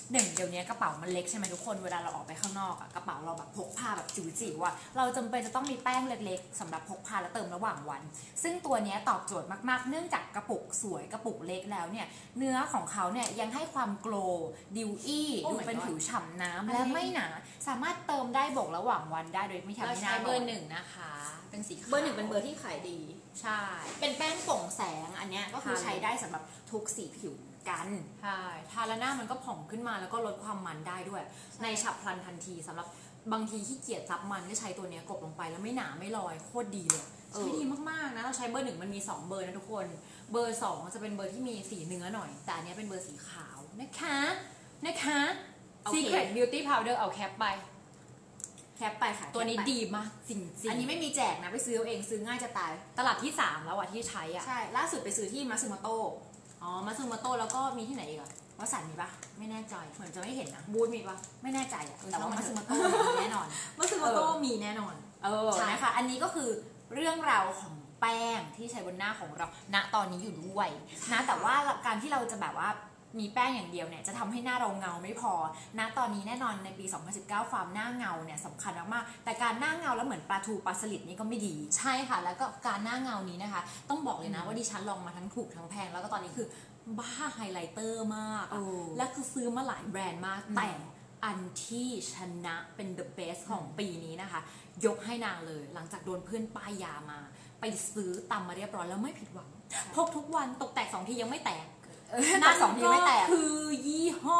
หนึ่งเดี๋ยวนี้กระเป๋ามันเล็กใช่ไหมทุกคนเวลาเราออกไปข้างนอกอะกระเป๋าเราแบบพกพาแบบจิ๋วๆอะเราจำเป็นจะต้องมีแป้งเล็กๆสำหรับพกพาและเติมระหว่างวันซึ่งตัวนี้ตอบโจทย์มากๆเนื่องจากกระปุกสวยกระปุกเล็กแล้วเนี่ยเนื้อของเขาเนี่ยยังให้ความโกลว์ดิวอี้ดูเป็นผิวฉ่ำน้ำและไม่หนาสามารถเติมได้บกระหว่างวันได้โดยไม่ทำให้หน้า
เบอร์หนึ่งนะคะเป็นสีขาว
เบอร์หนึ่งเป็นเบอร์ที่ขายดีใช่
เป็นแป้งโปร่งแสงอันเนี้ยก็คือใช้ได้สำหรับทุกสีผิวกัน
ใช่ทาแล้วหน้ามันก็ผ่องขึ้นมาแล้วก็ลดความมันได้ด้วยในฉับพลันทันทีสำหรับบางทีขี้เกียจซับมันก็ใช้ตัวเนี้ยกบลงไปแล้วไม่หนาไม่ลอยโคตรดีเลยใช้ดีมากๆนะเราใช้เบอร์หนึ่งมันมีสองเบอร์นะทุกคนเบอร์สองจะเป็นเบอร์ที่มีสีเนื้อหน่อยแต่อันนี้เป็นเบอร์สีขาวนะคะนะคะ Secret Beauty Powder เอาแคปไป
แคปไปค่ะ
ตัวนี้ดีมากจริงๆ
อันนี้ไม่มีแจกนะไปซื้อเอาเองซื้อง่ายจะตาย
ตลาดที่สามแล้วอะที่ใช้อะ
ใช่ล่าสุดไปซื้อที่มาซึโมโตะ
อ๋อมาซึโมโตะแล้วก็มีที่ไหนอีกอะ
วัสันมีปะ
ไม่แน่ใจ
เหมือนจะไม่เห็นนะ
บูธมีปะ
ไม่แน่ใจอะ
แต่ว่ามาซึโมโตะมีแน่นอน
มาซึโมโตะมีแน่นอน
เออนะคะอันนี้ก็คือเรื่องราวของแป้งที่ใช้บนหน้าของเราณตอนนี้อยู่ด้วยนะแต่ว่าการที่เราจะแบบว่ามีแป้งอย่างเดียวเนี่ยจะทำให้หน้าเราเงาไม่พอณตอนนี้แน่นอนในปีสองพันสิบเก้าความหน้าเงาเนี่ยสำคัญมากๆแต่การหน้าเงาแล้วเหมือนปลาทูปลาสลิดนี่ก็ไม่ดีใช่ค่ะแล้วก็การหน้าเงานี้นะคะต้องบอกเลยนะว่าดิฉันลองมาทั้งถูกทั้งแพงแล้วก็ตอนนี้คือบ้าไฮไลท์เตอร์มากและคือซื้อมาหลายแบรนด์มากแต่อันที่ชนะเป็น the best ของปีนี้นะคะยกให้นางเลยหลังจากโดนเพื่อนป้ายยามาไปซื้อตำมาเรียบร้อยแล้วไม่ผิดหวังพกทุกวันตกแตกสองทียังไม่แตก
นั่นสองทีไม่แตก
คือยี่ห้อ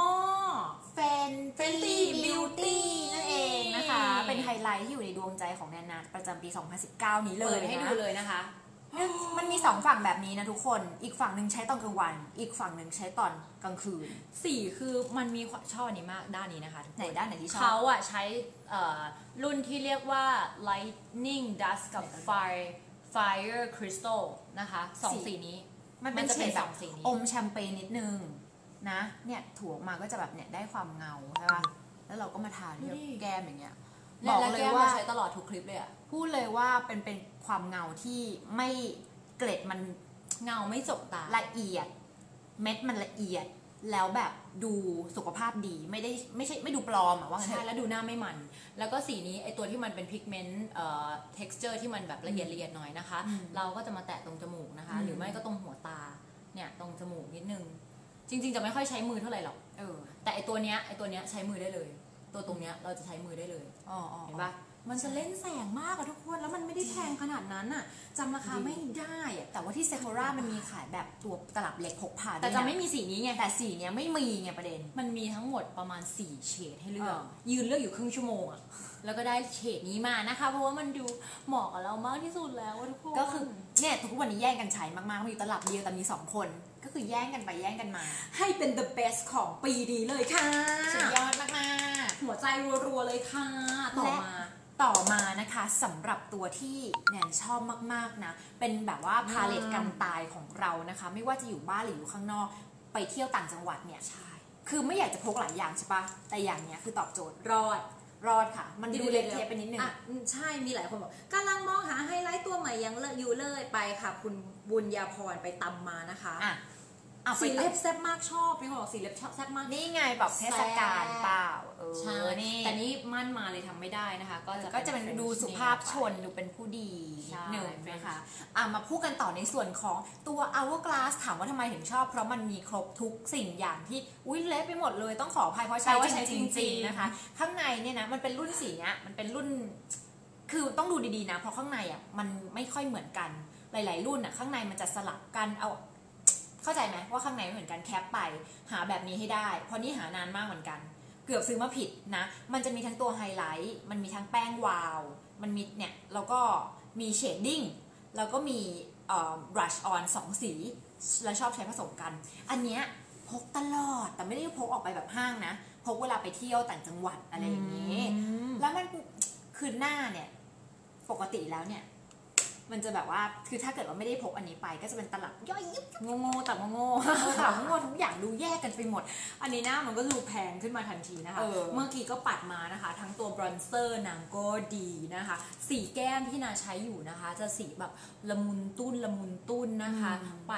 Fenty Beauty
นั่นเองนะคะเป็นไฮไลท์ที่อยู่ในดวงใจของแนนนาประจำปีสองพันสิบเก้านี้เลยเปิดให้ดูเลยนะคะมันมีสองฝั่งแบบนี้นะทุกคนอีกฝั่งหนึ่งใช้ตอนกลางวันอีกฝั่งหนึ่งใช้ตอนกลางคืนสีคือมันมีชอบอันนี้มากด้านนี้นะคะ
ไหนด้านไหนที่ชอบ
เขาอะใช้รุ่นที่เรียกว่า Lightning Dust กับ Fire Fire Crystal นะคะสองสีนี้
มันเป็นเฉดแบบอมแชมเปญนิดนึงนะเนี่ยถูออกมาก็จะแบบเนี่ยได้ความเงาใช่ป่ะแล้วเราก็มาทาที่แก้มอย่างเงี้ย
บอกเลยว่าใช้ตลอดทุกคลิปเลยอะ
พูดเลยว่าเป็นเป็นความเงาที่ไม่เกล็ดมัน
เงาไม่จกตา
ละเอียดเม็ดมันละเอียดแล้วแบบดูสุขภาพดีไม่ได้ไม่ใช่ไม่ดูปลอมอะว่า
ใช่แล้วดูหน้าไม่มันแล้วก็สีนี้ไอตัวที่มันเป็นพิกเมนต์เอ่อ texture ที่มันแบบละเอียดละเอียดหน่อยนะคะเราก็จะมาแตะตรงจมูกนะคะหรือไม่ก็ตรงหัวตาเนี่ยตรงจมูกนิดนึงจริงๆจะไม่ค่อยใช้มือเท่าไหร่หรอกเออแต่ไอตัวเนี้ยไอตัวเนี้ยใช้มือได้เลยตัวตรงเนี้ยเราจะใช้มือได้เลย
อ๋อ
เห็นปะ
มันจะเล่นแสงมากอะทุกคนแล้วมันไม่ได้แพงขนาดนั้นอะจำราคาไม่ได้อะแต่ว่าที่เซโ h รามันมีขายแบบตัวตลับเล็กพกพา
แต่จะไม่มีสีนี้ไง
แต่สีเนี้ยไม่มีไงประเด็น
มันมีทั้งหมดประมาณสี่เฉดให้เลือกยืนเลือกอยู่ครึ่งชั่วโมงอะแล้วก็ได้เฉดนี้มานะคะเพราะว่ามันดูเหมาะกับเรามากที่สุดแล้วทุกคน
ก็คือเนี่ยทุกวันนี้แย่งกันใช้มากๆมีตลับเดียวแต่มีสองคนก็คือแย่งกันไปแย่งกันมา
ให้เป็น the best ของปีนี้เลยค่ะ
สุดยอดมาก
ๆหัวใจรัวๆเลยค่ะต่อมา
ต่อมานะคะสำหรับตัวที่แนนชอบมากๆนะเป็นแบบว่าพาเลตกันตายของเรานะคะไม่ว่าจะอยู่บ้านหรืออยู่ข้างนอกไปเที่ยวต่างจังหวัดเนี่ยใช่คือไม่อยากจะพกหลายอย่างใช่ปะแต่อย่างเนี้ยคือตอบโจทย์รอดรอดค่ะมันดูเล็กเทปไปนิดนึง
อ่ะใช่มีหลายคนบอกกำลังมองหาไฮไลท์ตัวใหม่ยังเลอยู่เลยไปค่ะคุณบุญญาพรไปตำมานะคะ
อ่ะ
สีเล็บแซ่บมากชอบพี่เขาบอกสีเล็บแซ่บมาก
นี่ไงแบบเทศกาลเปล่าเออ
ใช่แต่นี่มั่นมาเลยทำไม่ได้นะคะก็จะ
ก็จะเป็นดูสุภาพชนดูเป็นผู้ดีหนึ่งนะคะอ่ะมาพูดกันต่อในส่วนของตัว Hourglass ถามว่าทำไมถึงชอบเพราะมันมีครบทุกสิ่งอย่างที่อุ้ยเล็บไปหมดเลยต้องขออภัยเพราะใช้ว่าใช้จริงๆนะคะข้างในเนี่ยนะมันเป็นรุ่นสีเนี้ยมันเป็นรุ่นคือต้องดูดีๆนะเพราะข้างในอ่ะมันไม่ค่อยเหมือนกันหลายๆรุ่นอ่ะข้างในมันจะสลับกันเอาเข้าใจไหมว่าข้างในไม่เหมือนกันแคปไปหาแบบนี้ให้ได้เพราะนี่หานานมากเหมือนกันเกือบซื้อมาผิดนะมันจะมีทั้งตัวไฮไลท์มันมีทั้งแป้งวาวมันมีเนี่ยแล้วก็มีเชดดิ้งแล้วก็มีเอ่อบรัชออนสองสีแล้วชอบใช้ผสมกันอันเนี้ยพกตลอดแต่ไม่ได้พกออกไปแบบห้างนะพกเวลาไปเที่ยวต่างจังหวัดอะไรอย่างนี้แล้วมันคือหน้าเนี่ยปกติแล้วเนี่ยมันจะแบบว่าคือถ้าเกิดว่าไม่ได้พกอันนี้ไปก็จะเป็นตลับย่อยยิบ
โง่ๆแต่โง่
ๆแต่โง่ทุกอย่างดูแยกกันไปหมด
อันนี้หน้ามันก็ดูแพงขึ้นมาทันทีนะคะเมื่อกี้ก็ปัดมานะคะทั้งตัวบรอนเซอร์นางก็ดีนะคะสีแก้มที่นาใช้อยู่นะคะจะสีแบบละมุนตุ้นละมุนตุ้นนะคะปัด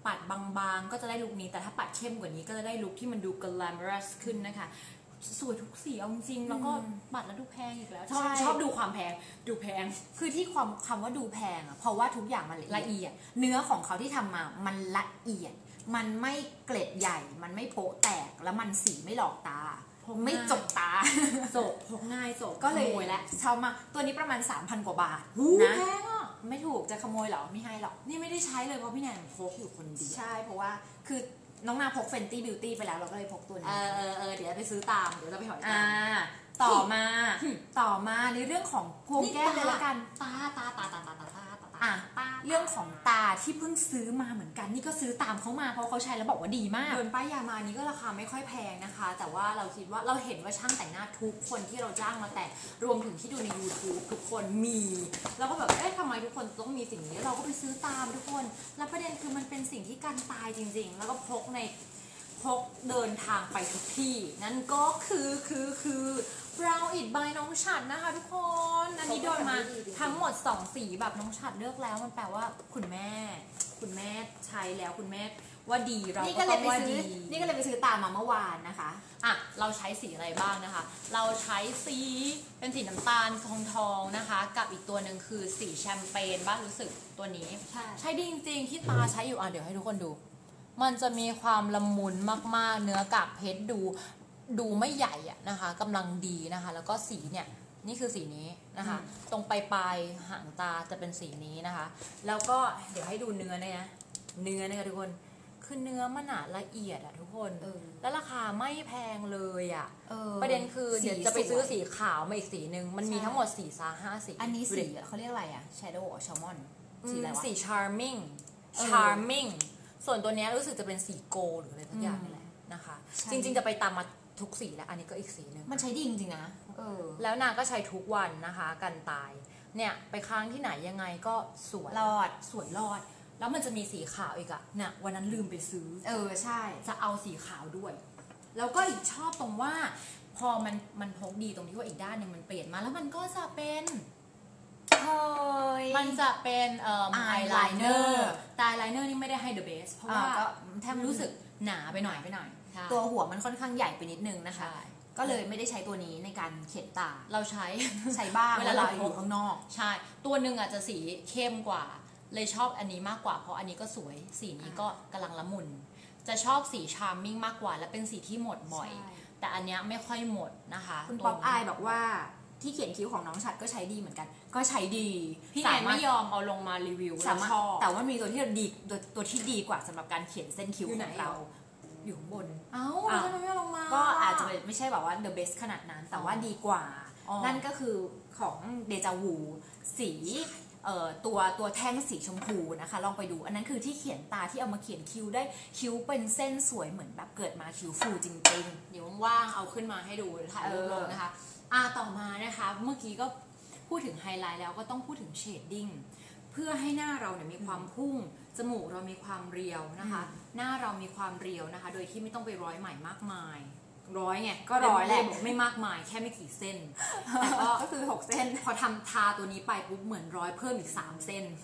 ปัดบางๆก็จะได้ลุคนี้แต่ถ้าปัดเข้มกว่านี้ก็จะได้ลุคที่มันดู glamorous ขึ้นนะคะสวยทุกสีเอาจริงๆแล้วก็ปัดแล้วดูแพงอีกแล้วชอบชอบดูความแพงดูแพง
คือที่ความคำว่าดูแพงอ่ะเพราะว่าทุกอย่างมัน
ละเอียด
เนื้อของเขาที่ทำมามันละเอียดมันไม่เกล็ดใหญ่มันไม่โป๊ะแตกแล้วมันสีไม่หลอกตาไม่จกตา
จบพกง่ายจบ
ก็เลยและชาวมาตัวนี้ประมาณ สามพัน กว่าบาท
นะแพงอ่ะ
ไม่ถูกจะขโมยหรอไม่ให้หรอก
นี่ไม่ได้ใช้เลยเพราะพี่แนนพกอยู่คนเดียว
ใช่เพราะว่าคือน้องนาพก Fenty Beauty ไปแล้วเราก็เลยพกตัวนี้
เออเออเออเดี๋ยวไปซื้อตามเดี๋ยวเราไปหอยตาม
ต่อมาต่อมาในเรื่องของพวงแก้มเลยละกัน
ตาตาตาตาตาตาตา
อ่ะเรื่องของตาที่เพิ่งซื้อมาเหมือนกันนี่ก็ซื้อตามเขามาเพราะเขาใช้แล้วบอกว่าดีมาก
โดนป้ายยามานี้ก็ราคาไม่ค่อยแพงนะคะแต่ว่าเราคิดว่าเราเห็นว่าช่างแต่งหน้าทุกคนที่เราจ้างมาแต่งรวมถึงที่ดูใน YouTube ทุกคนมีเราก็แบบเอ๊ะทำไมทุกคนต้องมีสิ่งนี้เราก็ไปซื้อตามทุกคนแล้วประเด็นคือมันเป็นสิ่งที่กันตายจริงๆแล้วก็พกในพกเดินทางไปทุกที่นั่นก็คือคือคือ Brown It by น้องฉัดนะคะทุกคนอันนี้โดนมาทั้งหมดสองสีแบบน้องฉัดเลือกแล้วมันแปลว่าคุณแม่คุณแม่ใช้แล้วคุณแม่ว่าดีเราก็ต้องว่าดี
นี่ก็เลยไปซื้อตามมาเมื่อวานนะคะ
อ่ะเราใช้สีอะไรบ้างนะคะเราใช้สีเป็นสีน้ำตาลทองทองนะคะกับอีกตัวหนึ่งคือสีแชมเปญบ้างรู้สึกตัวนี้ใช่ใช้ดีจริงๆที่ตาใช้อยู่อ่ะเดี๋ยวให้ทุกคนดูมันจะมีความละมุนมากๆเนื้อกากเพชรดูดูไม่ใหญ่อะนะคะกำลังดีนะคะแล้วก็สีเนี่ยนี่คือสีนี้นะคะตรงปลายปลายหางตาจะเป็นสีนี้นะคะแล้วก็เดี๋ยวให้ดูเนื้อเนี่ยนะเนื้อเนี่ยทุกคนคือเนื้อมันอะละเอียดอะทุกคนแล้วราคาไม่แพงเลยอะประเด็นคือเดี๋ยวจะไปซื้อสีขาวมาอีกสีหนึ่งมันมีทั้งหมดสี่ซาห้าสี
อันนี้สีเขาเรียกอะไรอะ Shadow or Salmon
สีอะไรวะสี Charming Charmingส่วนตัวนี้รู้สึกจะเป็นสีโกลหรืออะไรทุกอย่างนี่แหละนะคะจริงๆจะไปตามมาทุกสีแล้วอันนี้ก็อีกสีนึง
มันใช้ดีจริงๆนะ
เออแล้วนางก็ใช้ทุกวันนะคะกันตายเนี่ยไปค้างที่ไหนยังไงก็สวย
รอด
สวยรอดแล้วมันจะมีสีขาวอีกอะเนี่ยวันนั้นลืมไปซื้อ
เออใช่
จะเอาสีขาวด้วยแล้วก็อีกชอบตรงว่าพอมันมันพกดีตรงที่ว่าอีกด้านหนึ่งมันเปลี่ยนมาแล้วมันก็จะเป็น
เฮ้ย
มันจะเป็นเอ่ออายไลเนอร์แต่อายไลเนอร์นี่ไม่ได้ให้ the best เพราะว่าแทบรู้สึกหนาไปหน่อยไปหน่อย
ตัวหัวมันค่อนข้างใหญ่ไปนิดนึงนะคะก็เลยไม่ได้ใช้ตัวนี้ในการเขียนตา
เราใช้
ใช้บ้างเวลาเราอยู่ข้างนอก
ใช่ตัวหนึ่งอาจจะสีเข้มกว่าเลยชอบอันนี้มากกว่าเพราะอันนี้ก็สวยสีนี้ก็กำลังละมุนจะชอบสีชาร์มมิ่งมากกว่าและเป็นสีที่หมดบ่อยแต่อันนี้ไม่ค่อยหมดนะคะ
คุณป๊อปอายบอกว่าที่เขียนคิ้วของน้องฉัดก็ใช้ดีเหมือนกันก็ใช้ดี
พี่แอนไม่ยอมเอาลงมารีวิว
แล้วชอบแต่ว่ามีตัวที่ดีตัวที่ดีกว่าสำหรับการเขียนเส้นคิ้วของเรา
อยู่ข้างบน
เอ้า
ทำไมไม่ลงมา
ก็อาจจะไม่ใช่แบบว่า the best ขนาดนั้นแต่ว่าดีกว่านั่นก็คือของเดจาวูสีตัวตัวแท่งสีชมพูนะคะลองไปดูอันนั้นคือที่เขียนตาที่เอามาเขียนคิ้วได้คิ้วเป็นเส้นสวยเหมือนแบบเกิดมาคิ้วฟูจริง
ๆเดี๋ยวว่างเอาขึ้นมาให้ดูถ่ายรูปลงนะคะอ่าต่อมานะคะเมื่อกี้ก็พูดถึงไฮไลท์แล้วก็ต้องพูดถึงเชดดิ้งเพื่อให้หน้าเราเนี่ยมีความพุ่งจมูกเรามีความเรียวนะคะหน้าเรามีความเรียวนะคะโดยที่ไม่ต้องไปร้อยใหม่มากมายร้อยไงก็ร้อยแหละไม่มากมายแค่ไม่กี่เส้นแต่
ก็คือหกเส้น
พอทำทาตัวนี้ไปปุ๊บเหมือนร้อยเพิ่มอีกสามเส้น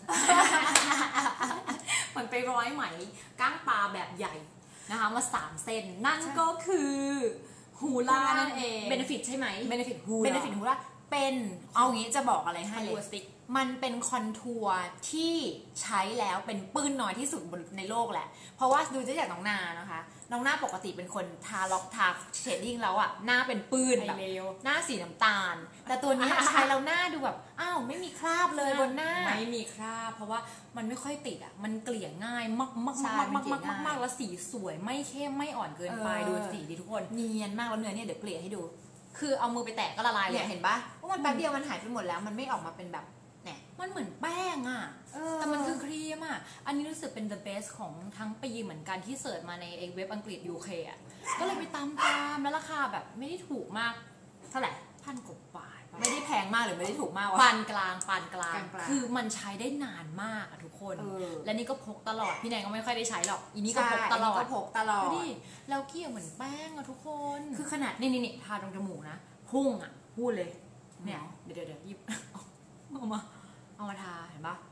มันไปร้อยไหมก้างปลาแบบใหญ่นะคะมาสามเส้นนั่นก็คือฮูล่านั่นเองเบนฟิตใช่ไหม
เบนฟิตฮูเบนฟิตฮูล่าเป็นเอางี้จะบอกอะไรให้เลยมันเป็นคอนทัวร์ที่ใช้แล้วเป็นปื้นน้อยที่สุดในโลกแหละเพราะว่าดูจากน้องนานะคะน้องหน้าปกติเป็นคนทาล็อกทาเชดดิ้งแล้วอะหน้าเป็นปื้นแบบหน้าสีน้ำตาลแต่ตัวนี้ใช้แล้วหน้าดูแบบอ้าวไม่มีคราบเลยบนหน้า
ไม่มีคราบเพราะว่ามันไม่ค่อยติดอะมันเกลี่ยง่ายมากมากมากมากมากมากมากแล้วสีสวยไม่เข้มไม่อ่อนเกินไปดูสีดิทุกคน
เนียนมากแล้วเนื้อเนี่ยเดี๋ยวเกลี่ยให้ดู
คือเอามือไปแตะก็ละลายเลย
เห็นปะว่ามันแป๊บเดียวมันหายไปหมดแล้วมันไม่ออกมาเป็นแบบเนี่ย
มันเหมือนแป้งอ่ะแต่มันคือครีมอ่ะอันนี้รู้สึกเป็น the best ของทั้งปีเหมือนกันที่เสิร์ชมาในเว็บอังกฤษ ยู เค อ่ะก็เลยไปตามตามแล้วราคาแบบไม่ได้ถูกมาก
เท่าไหร่
พันกว่าบาท
ไม่ได้แพงมากหรือไม่ได้ถูกมาก
ปานกลางปานกลางคือมันใช้ได้นานมากอะทุกคนและนี่ก็พกตลอดพี่แนนก็ไม่ค่อยได้ใช้หรอกอีนี่ก็พกตลอด
ก็พกตลอด
ดิแล้วเกี่ยวเหมือนแป้งอะทุกคน
คือขนาด
นี่นี่ทาตรงจมูกนะพุ่งอะพูดเลยเนี่ยเดี๋ยวเดี๋ยวหยิบเอามาเอามาทาเห็นปะ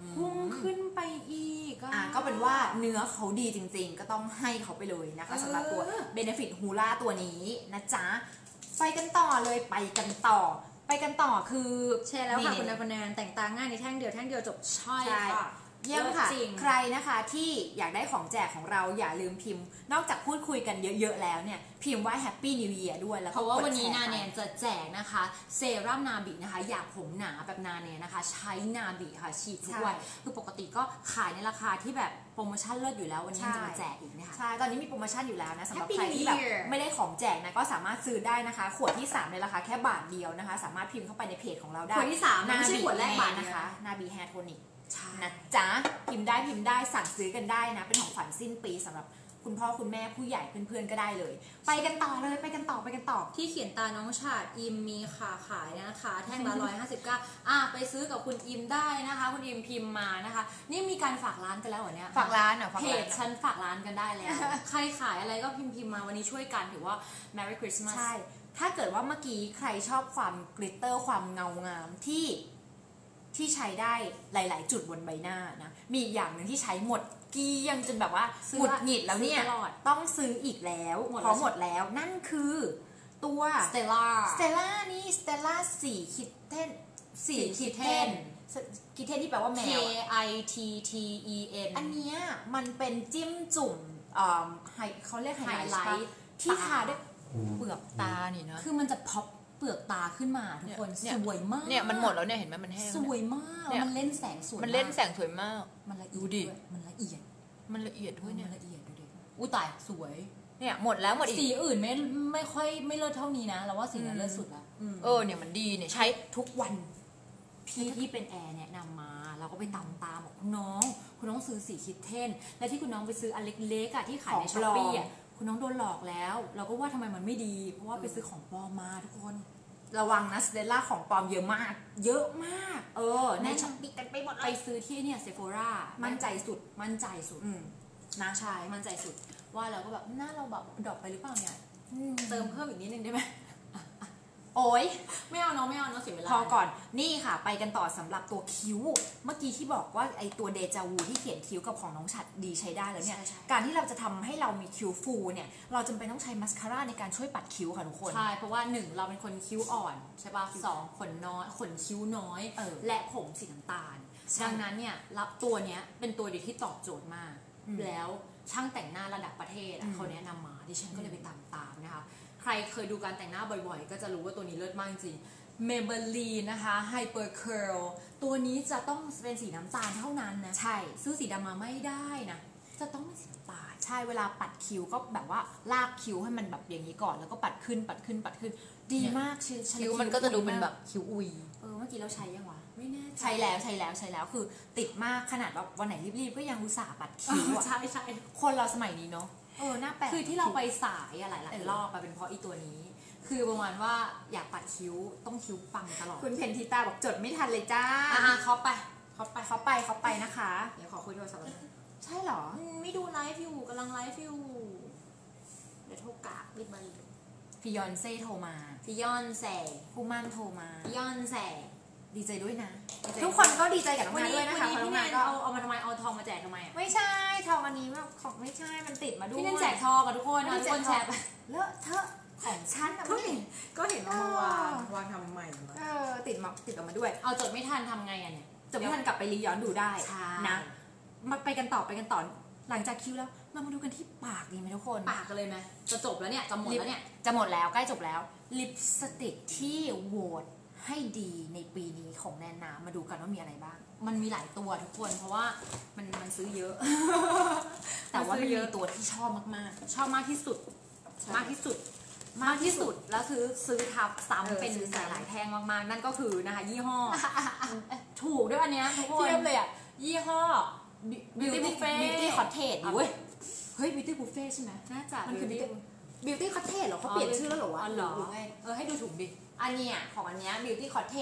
พุ่งขึ้นไปอีก
อ่ะก็เป็นว่าเนื้อเขาดีจริงๆก็ต้องให้เขาไปเลยนะคะสำหรับตัว Benefit Hoola ตัวนี้นะจ๊ะไปกันต่อเลยไปกันต่อไปกันต่อคือ
แชร์แล้วค่ะคุณนายคุณแนนแต่งตาง่ายในแท่งเดียวแท่งเดียวจบใช่ค่ะ
เยี่ยมค่ะ
จริง
ใครนะคะที่อยากได้ของแจกของเราอย่าลืมพิมพ์ นอกจากพูดคุยกันเยอะๆแล้วเนี่ยพิมพ์ว่า Happy New Year ด้วยแล้ว
เพ
ก็
ราะว่าวัน
กด
นี้
แชร์
นา
ไป
แนนจะแจกนะคะเซรั่มนาบินะคะอยากผมหนาแบบนาแนนนะคะใช้นาบิค่ะฉีดทุกวันคือปกติก็ขายในราคาที่แบบโปรโมชั่นเลิศอยู่แล้ววันนี้จะมาแจกอีกนะคะ
ใช่ตอนนี้มีโปรโมชั่นอยู่แล้วนะสำหรับ
Happy
ใคร
New
ที่แบบ
Year
ไม่ได้ของแจกนะก็สามารถซื้อได้นะคะขวดที่สามในราคาแค่บาทเดียวนะคะสามารถพิมพ์เข้าไปในเพจของเราได้
ขวดที่สามนะไม่ใช่ขวดแรกบาท
นะคะนาบีแฮร์โทนิกนะจ๊ะพิมพ์ได้พิมพ์ได้สั่งซื้อกันได้นะเป็นของขวัญสิ้นปีสำหรับคุณพ่อคุณแม่ผู้ใหญ่เพื่อนๆก็ได้เลย ไปกันต่อเลยไปกันต่อไปกันต่อ
ที่เขียนตาน้องฉาดอิมมีค่ะขายนะคะแท่งละร้อยห้าสิบเก้าอ่ะไปซื้อกับคุณอิมได้นะคะคุณอิมพิมพ์มานะคะ นี่มีการฝากร้านกันแล้วเหรอเนี่ย
ฝากร้านอ่ะฝาก
เพ
ร้า
จ
น
ฉันฝากร้านกันได้แล้ว ใครขายอะไรก็พิมพ์พิมพ์มาวันนี้ช่วยกันถือว่า Merry Christmas
ใช่ถ้าเกิดว่าเมื่อกี้ใครชอบความกลิตเตอร์ความเงางามที่ที่ใช้ได้หลาย ๆ จุดบนใบหน้านะมีอีกอย่างหนึ่งที่ใช้หมดเกลี้ยงจนแบบว่า
ซื้อ
หงุดหงิดแล้วเนี่ย
ซื้อตลอด
ต้องซื้ออีกแล้ว
หมด
เพ
แล้ว
ราะหมดแล้วนั่นคือตัว
Stella
สเตล่านี่สเตล่าสี่คิดเทนสี่
สี่
คิดเทน
คิด
คิดเทนที่แปลว่าแม
K
วอะ
I T T E N
อันเนี้ยมันเป็นจิ้มจุ่มเอ่อไฮเขาเรียกไฮไล
Highlight
ท์ที่ทาด้วยเปลือกตานี่นะ
คือมันจะพับเปลือกตาขึ้นมาทุกคน
เนี่ย
สวยมาก
เนี่ยมันหมดแล้วเนี่ยเห็นไหมมันแห้ง
สวยมาก
เนี่ย
มันเล่นแสงสวย
มันเล่น
าก
แสงสวยมาก
มันละเอี
ดู
ยด
ดิ
ด้วยมันละเอียด
มันละเอียดด้วยเนี่ย
มันละเอียดดูดิอู้ตายสวย
เนี่ยหมดแล้วหมดอีก
สีอื่นไม่ไม่ค่อยไม่เลิศเท่านี้นะเราว่าสีนี้
อืม
เลิศสุดละ
เออเนี่ยมันดีเนี่ยใช้ทุกวันพี่ที่เป็นแอร์แนะนำมาเราก็ไปตามตามบอกคุณน้อง คุณน้องซื้อสีคิดเทนและที่คุณน้องไปซื้ออันเล็กๆอะที่ขายใน
ของ
ช้อ
ป
ป
ลอม
ปี้อะคุณน้องโดนหลอกแล้ว เราก็ว่าทำไมมันไม่ดี เพราะว่าไปซื้อของปลอมมาทุกคน ระวังนะสเตลล่าของปลอมเยอะมาก เยอะมาก เออใน
แน่น
ช้อปปี้กันไปหมดไปซื้อที่เนี่ยเซโฟรามั่นใจสุดมั่นใจสุด
อืม
นะ
ใช่มั่นใจสุดว่าเราก็แบบหน้าเราแบบดรอปไปหรือเปล่าเนี่ย
อืม
เติมเพิ่มอีกนิดนึงได้ไหม
โอ้ย
ไม่เอาเนาะไม่เอาเนาะเสียเวลา
พอก่อนนี่ค่ะไปกันต่อสำหรับตัวคิ้ว เมื่อกี้ที่บอกว่าไอตัวเดจาวูที่เขียนคิ้วกับของน้องฉัดดีใช้ได้แล้วเนี่ย
ใช่ใช่
การที่เราจะทำให้เรามีคิ้วฟูเนี่ยเราจำเป็นต้องใช้มัสคาร่าในการช่วยปัดคิ้วค่ะทุกคน
ใช่เพราะว่าหนึ่งเราเป็นคนคิ้วอ่อนใช่ป่ะสองขนน้อยขนคิ้วน้อย
เออ
และผมสีน้ำตาล
ใช่
ดังนั้นเนี่ยรับตัวเนี้ยเป็นตัวเดียวที่ตอบโจทย์มาก
อืม
แล้วช่างแต่งหน้าระดับประเทศ
อื
อะ
ม
เขาแนะนำมาดิฉันก็เลยไปตามตามๆนะคะใครเคยดูการแต่งหน้าบ่อยๆ ก็จะรู้ว่าตัวนี้เลิศมากจริง Maybelline นะคะ Hyper Curl ตัวนี้จะต้องเป็นสีน้ำตาลเท่านั้นนะ
ใช่
ซื้อสีดำมาไม่ได้นะจะต้องเป็นสีน้ำตาล
ใช่เวลาปัดคิ้วก็แบบว่าลากคิ้วให้มันแบบอย่างนี้ก่อนแล้วก็ปัดขึ้นปัดขึ้นปัดขึ้น ดี
เนี่ย
มากชื่อ
คิ้วมันก็จะดูเป็นแบบคิ้วอุย
เออเมื่อกี้เราใช้ยังวะ
ไม่แน่ใจ
ใช้แล้วใช้แล้วใช้แล้วคือติดมากขนาดแบบวันไหนรีบๆก็ยังอุตส่าห์ปัดคิ้วอะ
ใช่ใช่
คนเราสมัยนี้เนาะเออหน้าแปลก
คือที่เราไปสายอะหลาย
เออ
ๆรอบอะเป็นเพราะอีตัวนี้ คือประมาณว่าอยากปัดคิ้วต้องคิ้วปังตลอด
คุณเพนทิตาบอกจดไม่ทันเลยจ้า
อ่ะเขาไปเขาไป
เขาไปเขาไปนะคะ
เดี๋ยวขอคุยโทรศัพท์แป๊บนึง
ใช่เหรอ
อืมไม่ดูไลฟ์อยู่กำลังไลฟ์อยู่เดี๋ยวโทรกลับรีบมา
ฟิยอนเซ่โทรมา
พี่ยอนแส
ผู้มั่นโทรมา
พี่ยอนแส
ดีใจด้วยนะ
ดีใจ
ทุกคนก็ดีใจกับน้อง
วัน
นา
นี้
ด้วย
วัน
นะคะ
นี้
เพราะน้
พี่
อง
แน
นาน ก็
เอาเอามาทำไมเอาทองมาแจกทำไมอะ
ไม่ใช่ทองอันนี้แบบของไม่ใช่มันติดมาด้วย
พี่แนนแจกทองกับทุกคน
ไม่
นะ
ได้
ทุกคน
แจ
แช
กทอง
ร์ไป
เลอะเทอะของฉันอะ
ก็
ไม่
เห็นก็เห็นเอามาวางวางทำใหม่มา
เออติดมาติดออกมาด้วย
เอาจดไม่ทันทำไงอะเนี่ย
จะไม่ทันกลับไปรีย้อนดูได้
ใช่
นะมาไปกันต่อไปกันต่อหลังจากคิ้วแล้วเรามาดูกันที่ปากดีไหมทุกคน
ปากกันเลยไหมจะจบแล้วเนี่ยจะหมดแล้วเนี่ย
จะหมดแล้วใกล้จบแล้วลิปสติกที่โหวตให้ดีในปีนี้ของแนนนามาดูกันว่ามีอะไรบ้าง
มันมีหลายตัวทุกคนเพราะว่ามันมันซื้อเยอะ
แต่ว่ามัน
ซื้อเย
มี
อะ
ตัวที่ชอบมาก
ชอบมากที่สุด
ใช่
มากที่สุด
มากที่สุด
แล้วซื้อซื้อทับ
เออ
ซ้ำเป็น
ซื้อซ้ำ
หลายๆแท่งมากๆ นั่นก็คือนะคะยี่ห้อ ถูกด้วยอันเนี้ยทุก
ๆ
คน
เทียบเลยอ่ะ
ยี่ห้อ
Beauty
Buffet
Beauty Cottage
อ่ะ
เว้ยเฮ้ย Beauty Buffet ใช่ไหม
น่าจะ
มันคือ
Beauty
Beauty Cottage เหรอเขาเปลี่ยนชื่อแล้วเหรอวะ
อ๋อเหรอ
หรือไง
เออให้ดูถูกดิ
อันเนี้ยของอันเนี้ย Beauty Cottage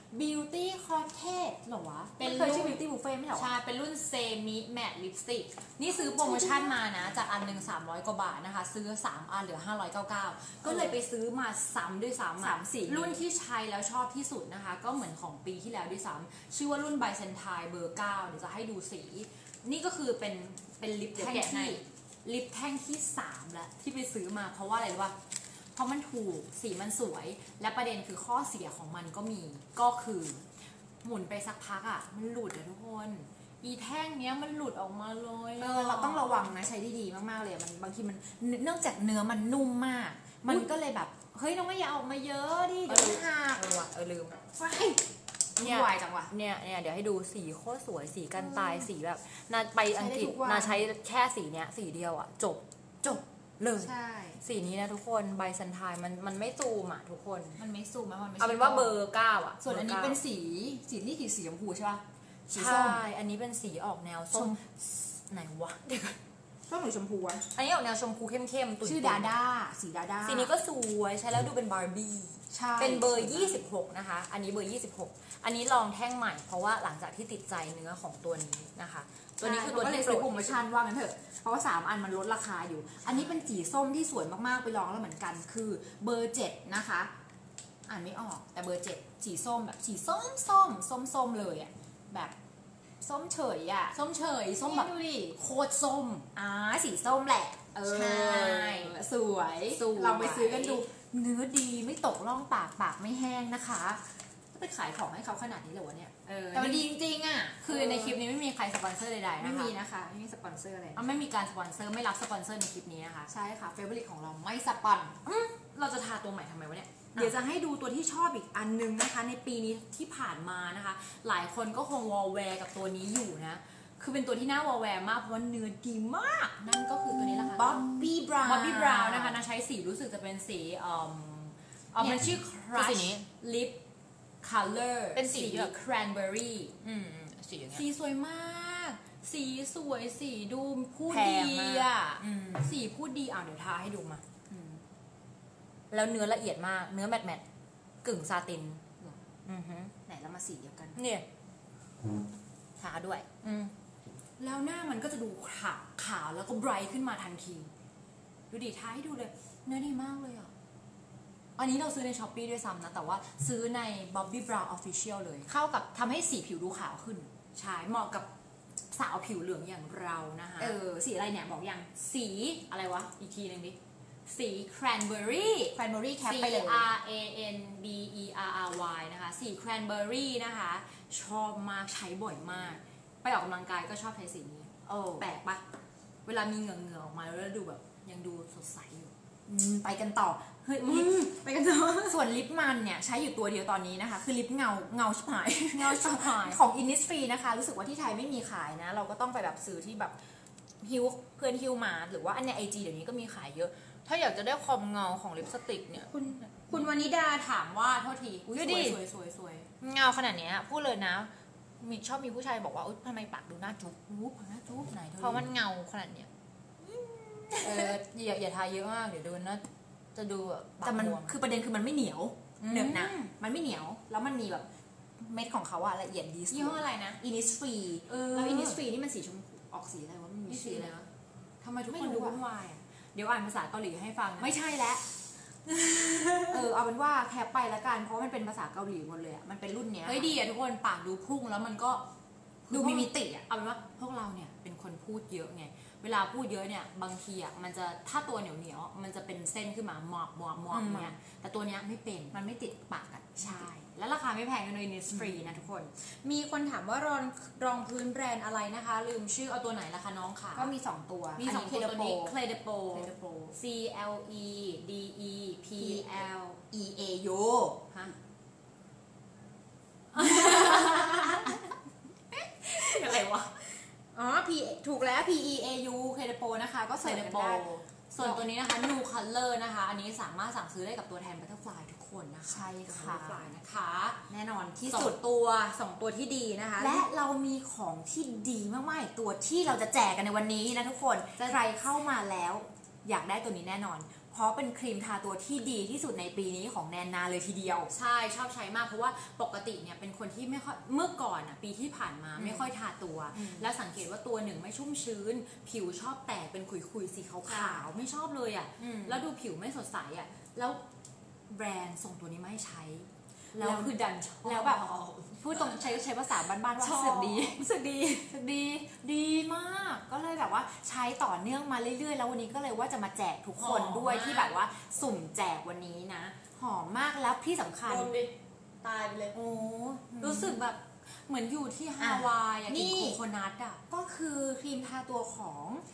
Beauty Cottage เหรอวะ
เป็น
เคยชื่อ
รุ่น
Beauty Buffet ไม่ใช่เหรอ
ใช่ เป็นรุ่นเซมิแมตลิปสติก นี่ซื้อโปรโมชั่นมานะ จากอันหนึ่งสามร้อยกว่าบาทนะคะ ซื้อสามอันเหลือห้าร้อยเก้าสิบเก้าก็เลยไปซื้อมาซ้ำด้วยซ้ำ
สามสี
รุ่นที่ใช้แล้วชอบที่สุดนะคะ ก็เหมือนของปีที่แล้วด้วยซ้ำชื่อว่ารุ่นไบเซนไทเบอร์เก้าเดี๋ยวจะให้ดูสี นี่ก็คือเป็นเป็นลิปแท่งที่ลิปแท่งที่สามแล้วที่ไปซื้อมาเพราะว่าอะไรรู้ป่ะเพราะมันถูกสีมันสวย และประเด็นคือข้อเสียของมันก็มีก็คือหมุนไปสักพักอ่ะมันหลุดอะทุกคนอีแท่งเนี้ยมันหลุดออกมาเลย
เออเราต้องระวังนะใช้ดีๆมากๆเลยมันบางทีมันเนื่องจากเนื้อมันนุ่มมาก มันก็เลยแบบเฮ้ยน้องไม่อย่าออกมาเยอะดิเดี๋ยวมันหัก
เออว่ะเออลืม
ไฟวุ่นวายจังวะ
เนี่ยเนี่ยเดี๋ยวให้ดูสีโคตรสวยสีกันตายสีแบบนาไปอังกฤษ
ใช้ได้ทุกวัน
นาใช้แค่สีเนี้ยสีเดียวอ่ะจบจบเลย
ใช่
สีนี้นะทุกคนไบเซนไทมันมันไม่ซูมอ่ะทุกคน
มันไม่ซูมนะมันไม่
เอาเป็นว่าเบอร์เก้าอ่ะ
ส่วนอันนี้
บร์
เป็
ก้าน
สีสีนี่คือสีชมพูใช่ป่ะสี
ใช่
ส้ม
อันนี้เป็นสีออกแนวส้มไหนวะเดี๋ยวก่อน
ส้มหรือชมพูอะ
อันนี้ออกแนวชมพูเข้มๆตุ่นๆ
ชื่อดาด้าสีดาด้า
สีนี้ก็สวยใช้แล้วดูเป็นบาร์บี้
ใช่
เป็นเบอร์ ยี่สิบหก นะคะ อันนี้เบอร์ ยี่สิบหก อันนี้ลองแท่งใหม่ เพราะว่าหลังจากที่ติดใจเนื้อของตัวนี้นะคะ ตัวนี้คือตัว
ก็เลย
ที่
ซื้อ
โป
โป
ร
ร
โม
โม
ชั่
ชั่
น
นว่างั้นเถอะ เพราะว่าสามอันมันลดราคาอยู่ อันนี้เป็นสีส้มที่สวยมากๆไปลองแล้วเหมือนกัน คือเบอร์เจ็ดนะคะ อ่านไม่ออกแต่เบอร์เจ็ดสีส้มแบบสีส้มส้มส้มส้มเลยอ่ะแบบส้มเฉยอ่ะ
ส้มเฉย
ส้มแบบ
ดูดิ
โคตรส้มอ่าสีส้มแหละเออ
ใช่
สวย
สวย
เราไปซื้อกันดู เนื้อดีไม่ตกล่องปากปากไม่แห้งนะคะก็ไปขายของให้เขาขนาดนี้เลยวะเนี่ย
เออ
แต่มันดีจริงๆอ่ะ
คือในคลิปนี้ไม่มีใครสปอนเซอร์ใดๆ
ไม่
นะคะ
มีนะคะไม่มีสปอนเซอร์อะไร
อ่ะไม่มีการสปอนเซอร์ไม่รับสปอนเซอร์ในคลิปนี้นะคะ
ใช่ค่ะเฟเวอร์ลิตของเราไม่สปอน
เราจะทาตัวใหม่ทำไมวะเนี่ย
เดี๋ยวจะให้ดูตัวที่ชอบอีกอันนึงนะคะ ในปีนี้ที่ผ่านมานะคะ
หลายคนก็คงวอลแวร์กับตัวนี้อยู่นะ คือเป็นตัวที่น่าวอลแวร์มากเพราะว่าเนื้อดีมาก นั่นก็คือตัวนี้แหละค่ะ
บ๊อบบี้บราวน์
บ๊อบบี้บราวน์นะคะนะใช้สีรู้สึกจะเป็นสีเอ่อเอ่อมันชื่อ
คือสี
crush
นี้
lip color
เป็นสีแบบ
cranberry
อืมสีอย่างเงี้ย
สีสวยมาก สีสวยสีดูพูด
แพ
ดี
งมาก
อ่ะ
อืม
สีพูดดีอ่ะเดี๋ยวทาให้ดูมา
อืม
แล้วเนื้อละเอียดมาก เนื้อแมตต์แมตต์กึ่งซาตินอือฮึ
ไหนเรามาสีเดียวกัน
เนี่ยทาด้วย อืม
แล้วหน้ามันก็จะดูขาวขาวแล้วก็ไบรท์ขึ้นมาทันที ดูดิท้ายให้ดูเลย
เนื้อดีมากเลยอ่ะ อันนี้เราซื้อในช้อปปีด้วยซ้ำนะ แต่ว่าซื้อใน Bobbi Brown Official เลย
เข้ากับทำให้สีผิวดูขาวขึ้น ใช่เหมาะกับสาวผิวเหลืองอย่างเรานะคะ เออ สีอะไรเนี่ยบอกยัง
สีอะไรวะ อีกทีหนึ่งดิ สี cranberry
แครนเบอรี่แคป
C
ไปเลย
R A N B E R R Y นะคะ สี cranberry นะคะ ชอบมากใช้บ่อยมาก ไปออกกำลังกายก็ชอบใช้สีนี้
โอ้
แปลกปะเวลามีเหงื่อเหงื่อออกมาแล้วดูแบบยังดูสดใสอยู่
อืมไปกันต่อ เฮ้ยลิปไปกันต่อ ส่วนลิปมันเนี่ยใช้อยู่ตัวเดียวตอนนี้นะคะ คือลิปเงาเงาชิบหาย
เงาชิบหาย
ของ Innisfree นะคะ รู้สึกว่าที่ไทยไม่มีขายนะ เราก็ต้องไปแบบซื้อที่แบบฮิวเพื่อนฮิวมา หรือว่าอันในไอจีเดี๋ยวนี้ก็มีขายเยอะ
ถ้าอยากจะได้ความเงาของลิปสติกเนี่ย
คุณคุณวนิดาถามว่าโทษทีอุ๊ย
ดู
ส
ดิ
วยสวยสวยสวย
เงาขนาดเนี้ยพูดเลยนะ มีชอบมีผู้ชายบอกว่าอุ๊ยทำไมปากดูหน้าจุ๊บ
รูปหน้าจูบไหนเธอ
เพราะมันเงาขนาดเนี้ยเอออย่าอย่าทาเยอะมากเดี๋ยวดูนะจะดูแบบปาก
แต่มัน
บวม
คือประเด็นคือมันไม่เหนียว
อืม
เนอะนะมันไม่เหนียว แล้วมันมีแบบเม็ดของเขาอะละเอียดดีสุด
ยี่ห้ออะไรนะ
Innisfree
เออ
แล้ว Innisfree นี่มันสีชมพูออกสีอะไรวะมันมี
นี่สี
ชื่อ
อะไรวะทำไมทุก
ไม่
คน
รู้
ดู
อะ
วุ่นวายอ่ะเดี๋ยวอ่านภาษาเกาหลีให้ฟังนะ
ไม่ใช่แล้ว เออเอาเป็นว่าแคปไปละกันเพราะมันเป็นภาษาเกาหลีหมดเลยอะมันเป็นรุ่นเนี้ย
เฮ้ยดีอ่ะทุกคนปากดูพุ่งแล้วมันก็
ดูมีมิติอะ
เอาเป็นว่าพวกเราเนี่ยเป็นคนพูดเยอะไงเวลาพูดเยอะเนี่ยบางทีอ่ะมันจะถ้าตัวเหนียวเหนียวๆมันจะเป็นเส้นขึ้นมาหมอบหมอบหมอบเนี่ยแต่ตัวเนี้ยไม่เป็น
มันไม่ติดปากอะ
ใช่ แล้วราคาไม่แพงกันเลย Innisfree นะทุกคน
มีคนถามว่ารองรองพื้นแบรนด์อะไร
อะไรนะคะ ลืมชื่อเอาตัวไหนล่ะคะน้องค่ะ
ก็มีสองตัว
มีสองตัวตัวนี้ Clé de Peau
Clé de Peau
C L E D E P L
E A U
ฮะอะไรวะ
อ๋อ P ถูกแล้ว P E A U Clé de Peau นะคะ ก็
Clé
เสิร์ช
de
กัน
Peau
ได้
ส่วนตัวนี้นะคะ New Color นะคะ อันนี้สามารถสั่งซื้อได้กับตัวแทน Butterfly ทุกคนนะคะ
ใช่ค่ะ
Butterfly นะคะ
แน่นอนที่
สอ
สุ
ง
ด
ตัวสองตัวที่ดีนะคะ
และเรามีของที่ดีมากๆอีกตัวที่เราจะแจกกันในวันนี้นะทุกคนใครเข้ามาแล้วอยากได้ตัวนี้แน่นอน เพเพราะเป็นครีมทาตัวที่ดีที่สุดในปีนี้ของแนนนาเลยทีเดียว
ใช่ชอบใช้มากเพราะว่าปกติเนี่ยเป็นคนที่ไม่ค่อยเมื่อก่อนอ่ะปีที่ผ่านมาไม่ค่อยทาตัวแล้วสังเกตว่าตัวหนึ่งไม่ชุ่มชื้นผิวชอบแตกเป็นขุยๆสีขาวๆไม่ชอบเลยอ่ะแล้วดูผิวไม่สดใสอ่ะแล้วแบรนด์ส่งตัวนี้มาให้ใช้แล้วคือดันชอบ
แล้วแบบพูดตรงใช้ใช้ภาษาบ้านๆว่ารู้สึกดีรู้สึกดีรู้สึกดีดีมากก็เลยแบบว่าใช้ต่อเนื่องมาเรื่อยๆแล้ววันนี้ก็เลยว่าจะมาแจกทุกคนด้วยที่แบบว่าสุ่มแจกวันนี้นะหอมมากแล้วที่สำคัญ
ตายไปเลย
โอ้
รู้สึกแบบเหมือนอยู่ที่ฮาวายอ่ะกินโคโคนัทอ่ะ
ก็คือครีมทาตัวของ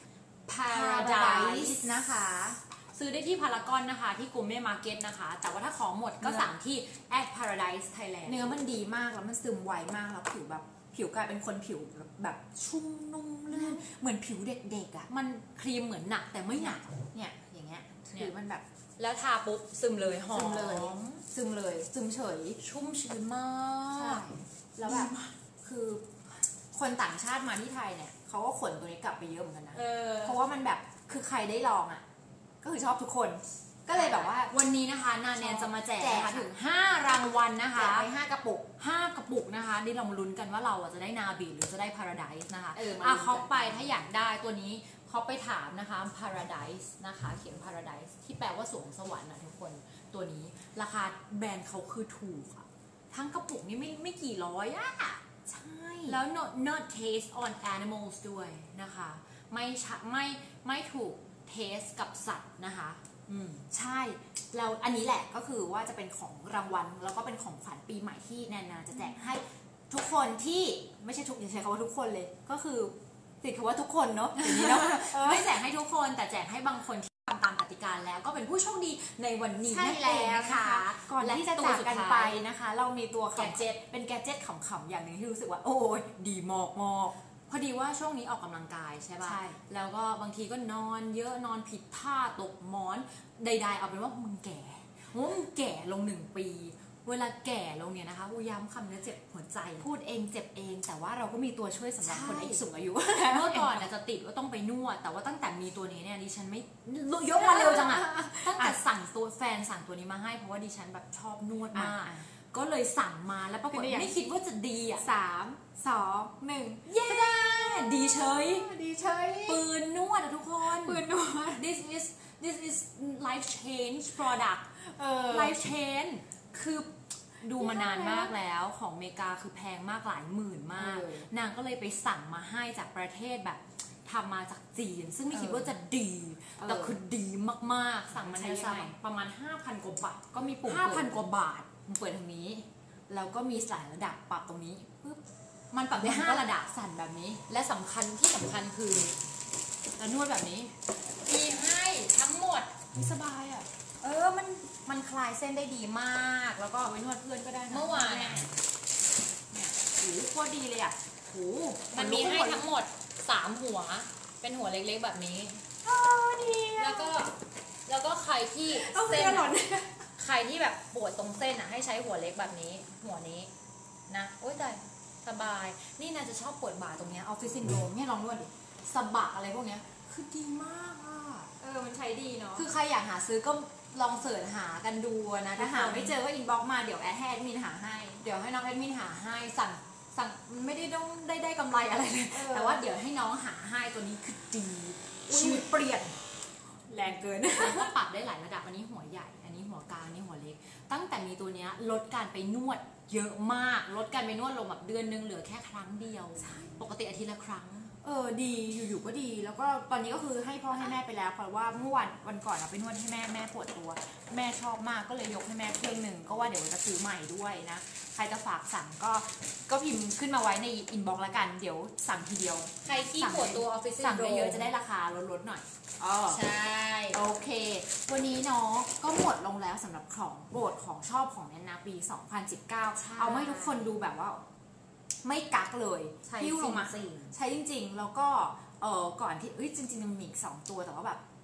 Paradise นะคะ
ซื้อได้ที่พารากอนนะคะที่กูเม่มาร์เก็ตนะคะแต่ว่าถ้าของหมดก็สั่งที่ at paradise thailand
เนื้อมันดีมากแล้วมันซึมไวมากแล้วผิวแบบผิวกลายเป็นคนผิวแบบชุ่มนุ่มลื่นเหมือนผิวเด็กๆอ่ะ
มันครีมเหมือนหนักแต่ไม่หนัก
เนี่ยอย่างเงี้ยผิวมันแบบ
แล้วทาปุ๊บซึมเลยหอม
ซึมเลยซึมเลยซึมเฉย
ชุ่มชื้นมาก
แล้วแบบคือคนต่างชาติมาที่ไทยเนี่ยเขาก็ขนตัวนี้กลับไปเยอะเหมือนกันนะเพราะว่ามันแบบคือใครได้ลองอ่ะก็คือชอบทุกคนก็เลยแบบว่า
วันนี้นะคะนาแนนจะมาแจกนะคะถึงห้ารางวัลนะคะ
แจกไปห้ากระปุก
ห้ากระปุกนะคะนี่เรามาลุ้นกันว่าเราจะได้นาบีหรือจะได้ Paradise นะคะอ่ะเขาไปถ้าอยากได้ตัวนี้เขาไปถามนะคะ Paradise นะคะเขียน Paradise ที่แปลว่าสวงสวรรค์นะทุกคนตัวนี้ราคาแบรนด์เขาคือถูกอะทั้งกระปุกนี่ไม่ไม่กี่ร้อยอะ
ใช่
แล้ว not not taste on animals ด้วยนะคะไม่ไม่ไม่ถูกเทสกับสัตว์นะคะ
อืมใช่แล้วอันนี้แหละก็คือว่าจะเป็นของรางวัลแล้วก็เป็นของขวัญปีใหม่ที่แนนนาจะแจกให้ทุกคนที่ไม่ใช่ทุกอย่าใช้คำว่าทุกคนเลยก็คือติดคำว่าทุกคนเนาะอย่างนี้เนาะ
ไม่แจกให้ทุกคนแต่แจกให้บางคนที่ทำตามกติกาแล้วก็เป็นผู้โชคดีในวันนี้
นั่นเองนะคะก่อนที่จะจากกันไปนะคะเรามีตัวแกดเจ็ตเป็นแกดเจ็ตขำๆอย่างหนึ่งที่รู้สึกว่าโอ้ยดีมากมาก
พอดีว่าช่วงนี้ออกกำลังกายใช่ป่ะแล้วก็บางทีก็นอนเยอะนอนผิดท่าตกหมอนใดๆเอาเป็นว่ามึงแก่มึงแก่ลงหนึ่งปีเวลาแก่ลงเนี่ยนะคะย้ำคำนี้เจ็บหัวใจ
พูดเองเจ็บเองแต่ว่าเราก็มีตัวช่วยสำหรับคนอายุสูงอายุ
เมื่อก่อนจะติดว่าต้องไปนวดแต่ว่าตั้งแต่มีตัวนี้เนี่ยดิฉันไม่ยกมาเร็วจังอะตั้งแต่สั่งตัวแฟนสั่งตัวนี้มาให้เพราะว่าดิฉันแบบชอบนวดมากก็เลยสั่งมาแล้วปรากฏไม่คิดว่าจะดีอ่ะ
สามสองหนึ่ง
เย้ดีเฉย
ดีเฉย
ปืนนวดอะทุกคน
ปืนนวด
this is this is life change product
เออ
life change คือดูมานานมากแล้วของอเมริกาคือแพงมากหลายหมื่นมากนางก็เลยไปสั่งมาให้จากประเทศแบบทำมาจากจีนซึ่งไม่คิดว่าจะดีแต่คือดีมากๆสั่งมาในราคาประมาณ ห้าพัน กว่าบาท
ก็มีปุ่ม
ห้าพัน กว่าบาท
เปิดทางนี้แล้วก็มีหลายระดับปรับตรงนี้ปึ๊บ
มันปรับได้ห้าระดับ
สั่นแบบนี้
และสำคัญที่สำคัญคือแล้วนวดแบบนี้มีให้ทั้งหมด
สบายอ่ะ
เออมันมันคลายเส้นได้ดีมากแล้วก็
ไว้นวดเพื่อนก็ได้
เมื่อวานเนี่ย
เนี่ยโอ้โคตรดีเลยอ่ะโห
มันมีให้ทั้งหมดสามหัวเป็นหัวเล็กๆแบบนี้
อ๋อดี
แล้วก็แล้วก็ใครที่
เส้นหล่น
ใครที่แบบปวดตรงเส้นอ่ะให้ใช้หัวเล็กแบบนี้หัวนี้นะโอ๊ยแต่สบายนี่น่าจะชอบปวดบ่าตรงเนี้ยออฟฟิศซินโดรมเนี่ยลองนวดดิสะบักอะไรพวกเนี้ยคือดีมากอ่ะ
เออมันใช้ดีเนาะ
คือใครอยากหาซื้อก็ลองเสิร์ชหากันดูนะถ้าหาไม่เจอก็อินบ็อกซ์มาเดี๋ยวแอดแอดมินหาให้เดี๋ยวให้น้องแอดมินหาให้สั่งสั่งไม่ได้ต้องได้ได้กำไรอะไรเลยแต่ว่าเดี๋ยวให้น้องหาให้ตัวนี้คือดีชีวิตเปลี่ยน
แรงเกิน
แล้วก็ปรับได้หลายระดับอันนี้หัวใหญ่อันนี้หัวกลางอันนี้หัวเล็กตั้งแต่มีตัวนี้ลดการไปนวดเยอะมากลดการไปนวดลงแบบเดือนนึงเหลือแค่ครั้งเดียวปกติอาทิตย์ละครั้ง
เออดีอยู่ๆก็ดีแล้วก็ตอนนี้ก็คือให้พ่อให้แม่ไปแล้วเพราะว่าเมื่อวันวันก่อนเราไปนวดให้แม่แม่ปวดตัวแม่ชอบมากก็เลยยกให้แม่เครื่องหนึ่งก็ว่าเดี๋ยวจะซื้อใหม่ด้วยนะใครจะฝากสั่งก็ก็พิมพ์ขึ้นมาไว้ในอินบ็อกซ์แล้วกันเดี๋ยวสั่งทีเดียว
ใครที่ปวดตัวออฟฟิศ
สั่งเยอะๆจะได้ราคาลดๆหน่อย
อ๋อใช่
โอเควันนี้เนาะก็หมดลงแล้วสำหรับของโปรดของชอบของแนนนาปีสองพันสิบเก้าเอาให้ทุกคนดูแบบว่าไม่กักเลย
พิ้วลงมา
ใช้จริงๆแล้วก็เออก่อนที่เอ้ยจริงๆมันมีอีกสองตัวแต่ว่าแบบ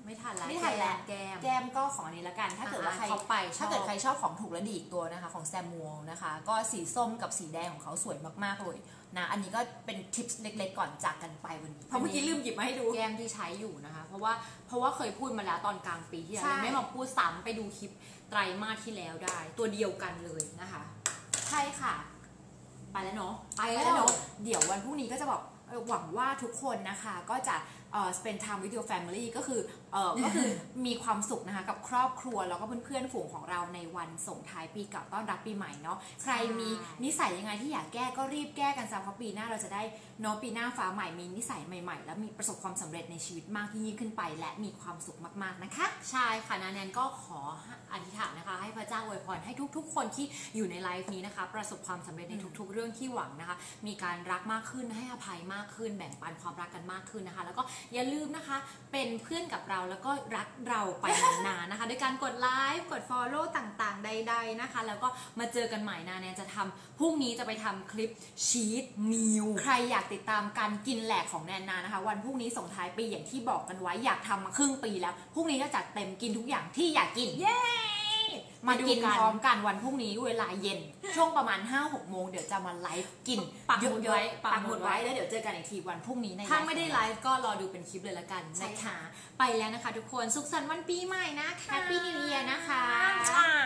ไม่ทันแล้ว
ไม่ทันแล้ว
แก้ม
แก้มก็ของอันนี้ละกันถ้าเกิดว่าใคร
อ่ะเขาไปชอบ
ถ้าเกิดใครชอบของถูกและดีอีกตัวนะคะของแซมมูลนะคะก็สีส้มกับสีแดงของเขาสวยมากๆเลยนะอันนี้ก็เป็นทิปส์เล็กๆก่อนจากกันไปวันนี้
เพราะเมื่อกี้ลืมหยิบมาให้ดูแก้มที่ใช้อยู่นะคะ เพราะว่าเพราะว่าเคยพูดมาแล้วตอนกลางปีที่แล้ว
ใช่
เลยไม่มาพูดซ้ำไปดูคลิปไตรมาสที่แล้วได้ ตัวเดียวกันเลยนะคะ
ใช่ค่ะไปแล้วเนาะ
ไปแล้วเนอะเดี๋ยววันพรุ่งนี้ก็จะบอกเอ่อหวังว่าทุกคนนะคะก็จะเอ่อ spend time with your family ก็คือเอ่อ ก็คือมีความสุขนะคะกับครอบครัวแล้วก็เพื่อนๆฝูงของเราในวันส่งท้ายปีเก่าต้อนรับปีใหม่เนาะใครมีนิสัยยังไงที่อยากแก้ก็รีบแก้กันซะเพราะปีหน้าเราจะได้เนาะปีหน้าฟ้าใหม่มีนิสัยใหม่ๆ แล้วมีประสบความสำเร็จในชีวิตมากยิ่งขึ้นไป และมีความสุขมากๆนะคะ ใช่ค่ะนาแนนก็ขออธิษฐานนะคะให้พระเจ้าอวยพรให้ทุกๆ คนที่อยู่ในไลฟ์นี้นะคะประสบความสำเร็จในทุกๆ เรื่องที่หวังนะคะมีการรักมากขึ้นให้อภัยมากขึ้นแบ่งปันความรักกันมากขึ้นนะคะแล้วก็อย่าลืมนะคะเป็นเพื่อนกับเราแล้วก็รักเราไปนานๆนะคะด้วยการกดไลค์กด follow ต่างๆ ใดๆนะคะแล้วก็มาเจอกันใหม่นาแนนจะทำพรุ่งนี้จะไปทำคลิปชีทมิลใครอยากติดตามการกินแหลกของแนนนานะคะวันพรุ่งนี้ส่งท้ายปีอย่างที่บอกกันไว้อยากทำมาครึ่งปีแล้วพรุ่งนี้จะจัดเต็มกินทุกอย่างที่อยากกินเย้ มากินพร้อมกันวันพรุ่งนี้เวลาเย็นช่วงประมาณ ห้าหก โมงเดี๋ยวจะมาไลฟ์กินปักหมุดไว้
ปักหมุดไว้แล้วเดี๋ยวเจอกันอีกทีวันพรุ่งนี้ใน
ถ้าไม่ได้ไลฟ์ก็รอดูเป็นคลิปเลยละกัน
ใช่
นะคะ
ค่ะ
ไปแล้วนะคะทุกคนสุขสันต์วันปีใหม่นะคะ
Happy New Year นะคะ
ค่ะ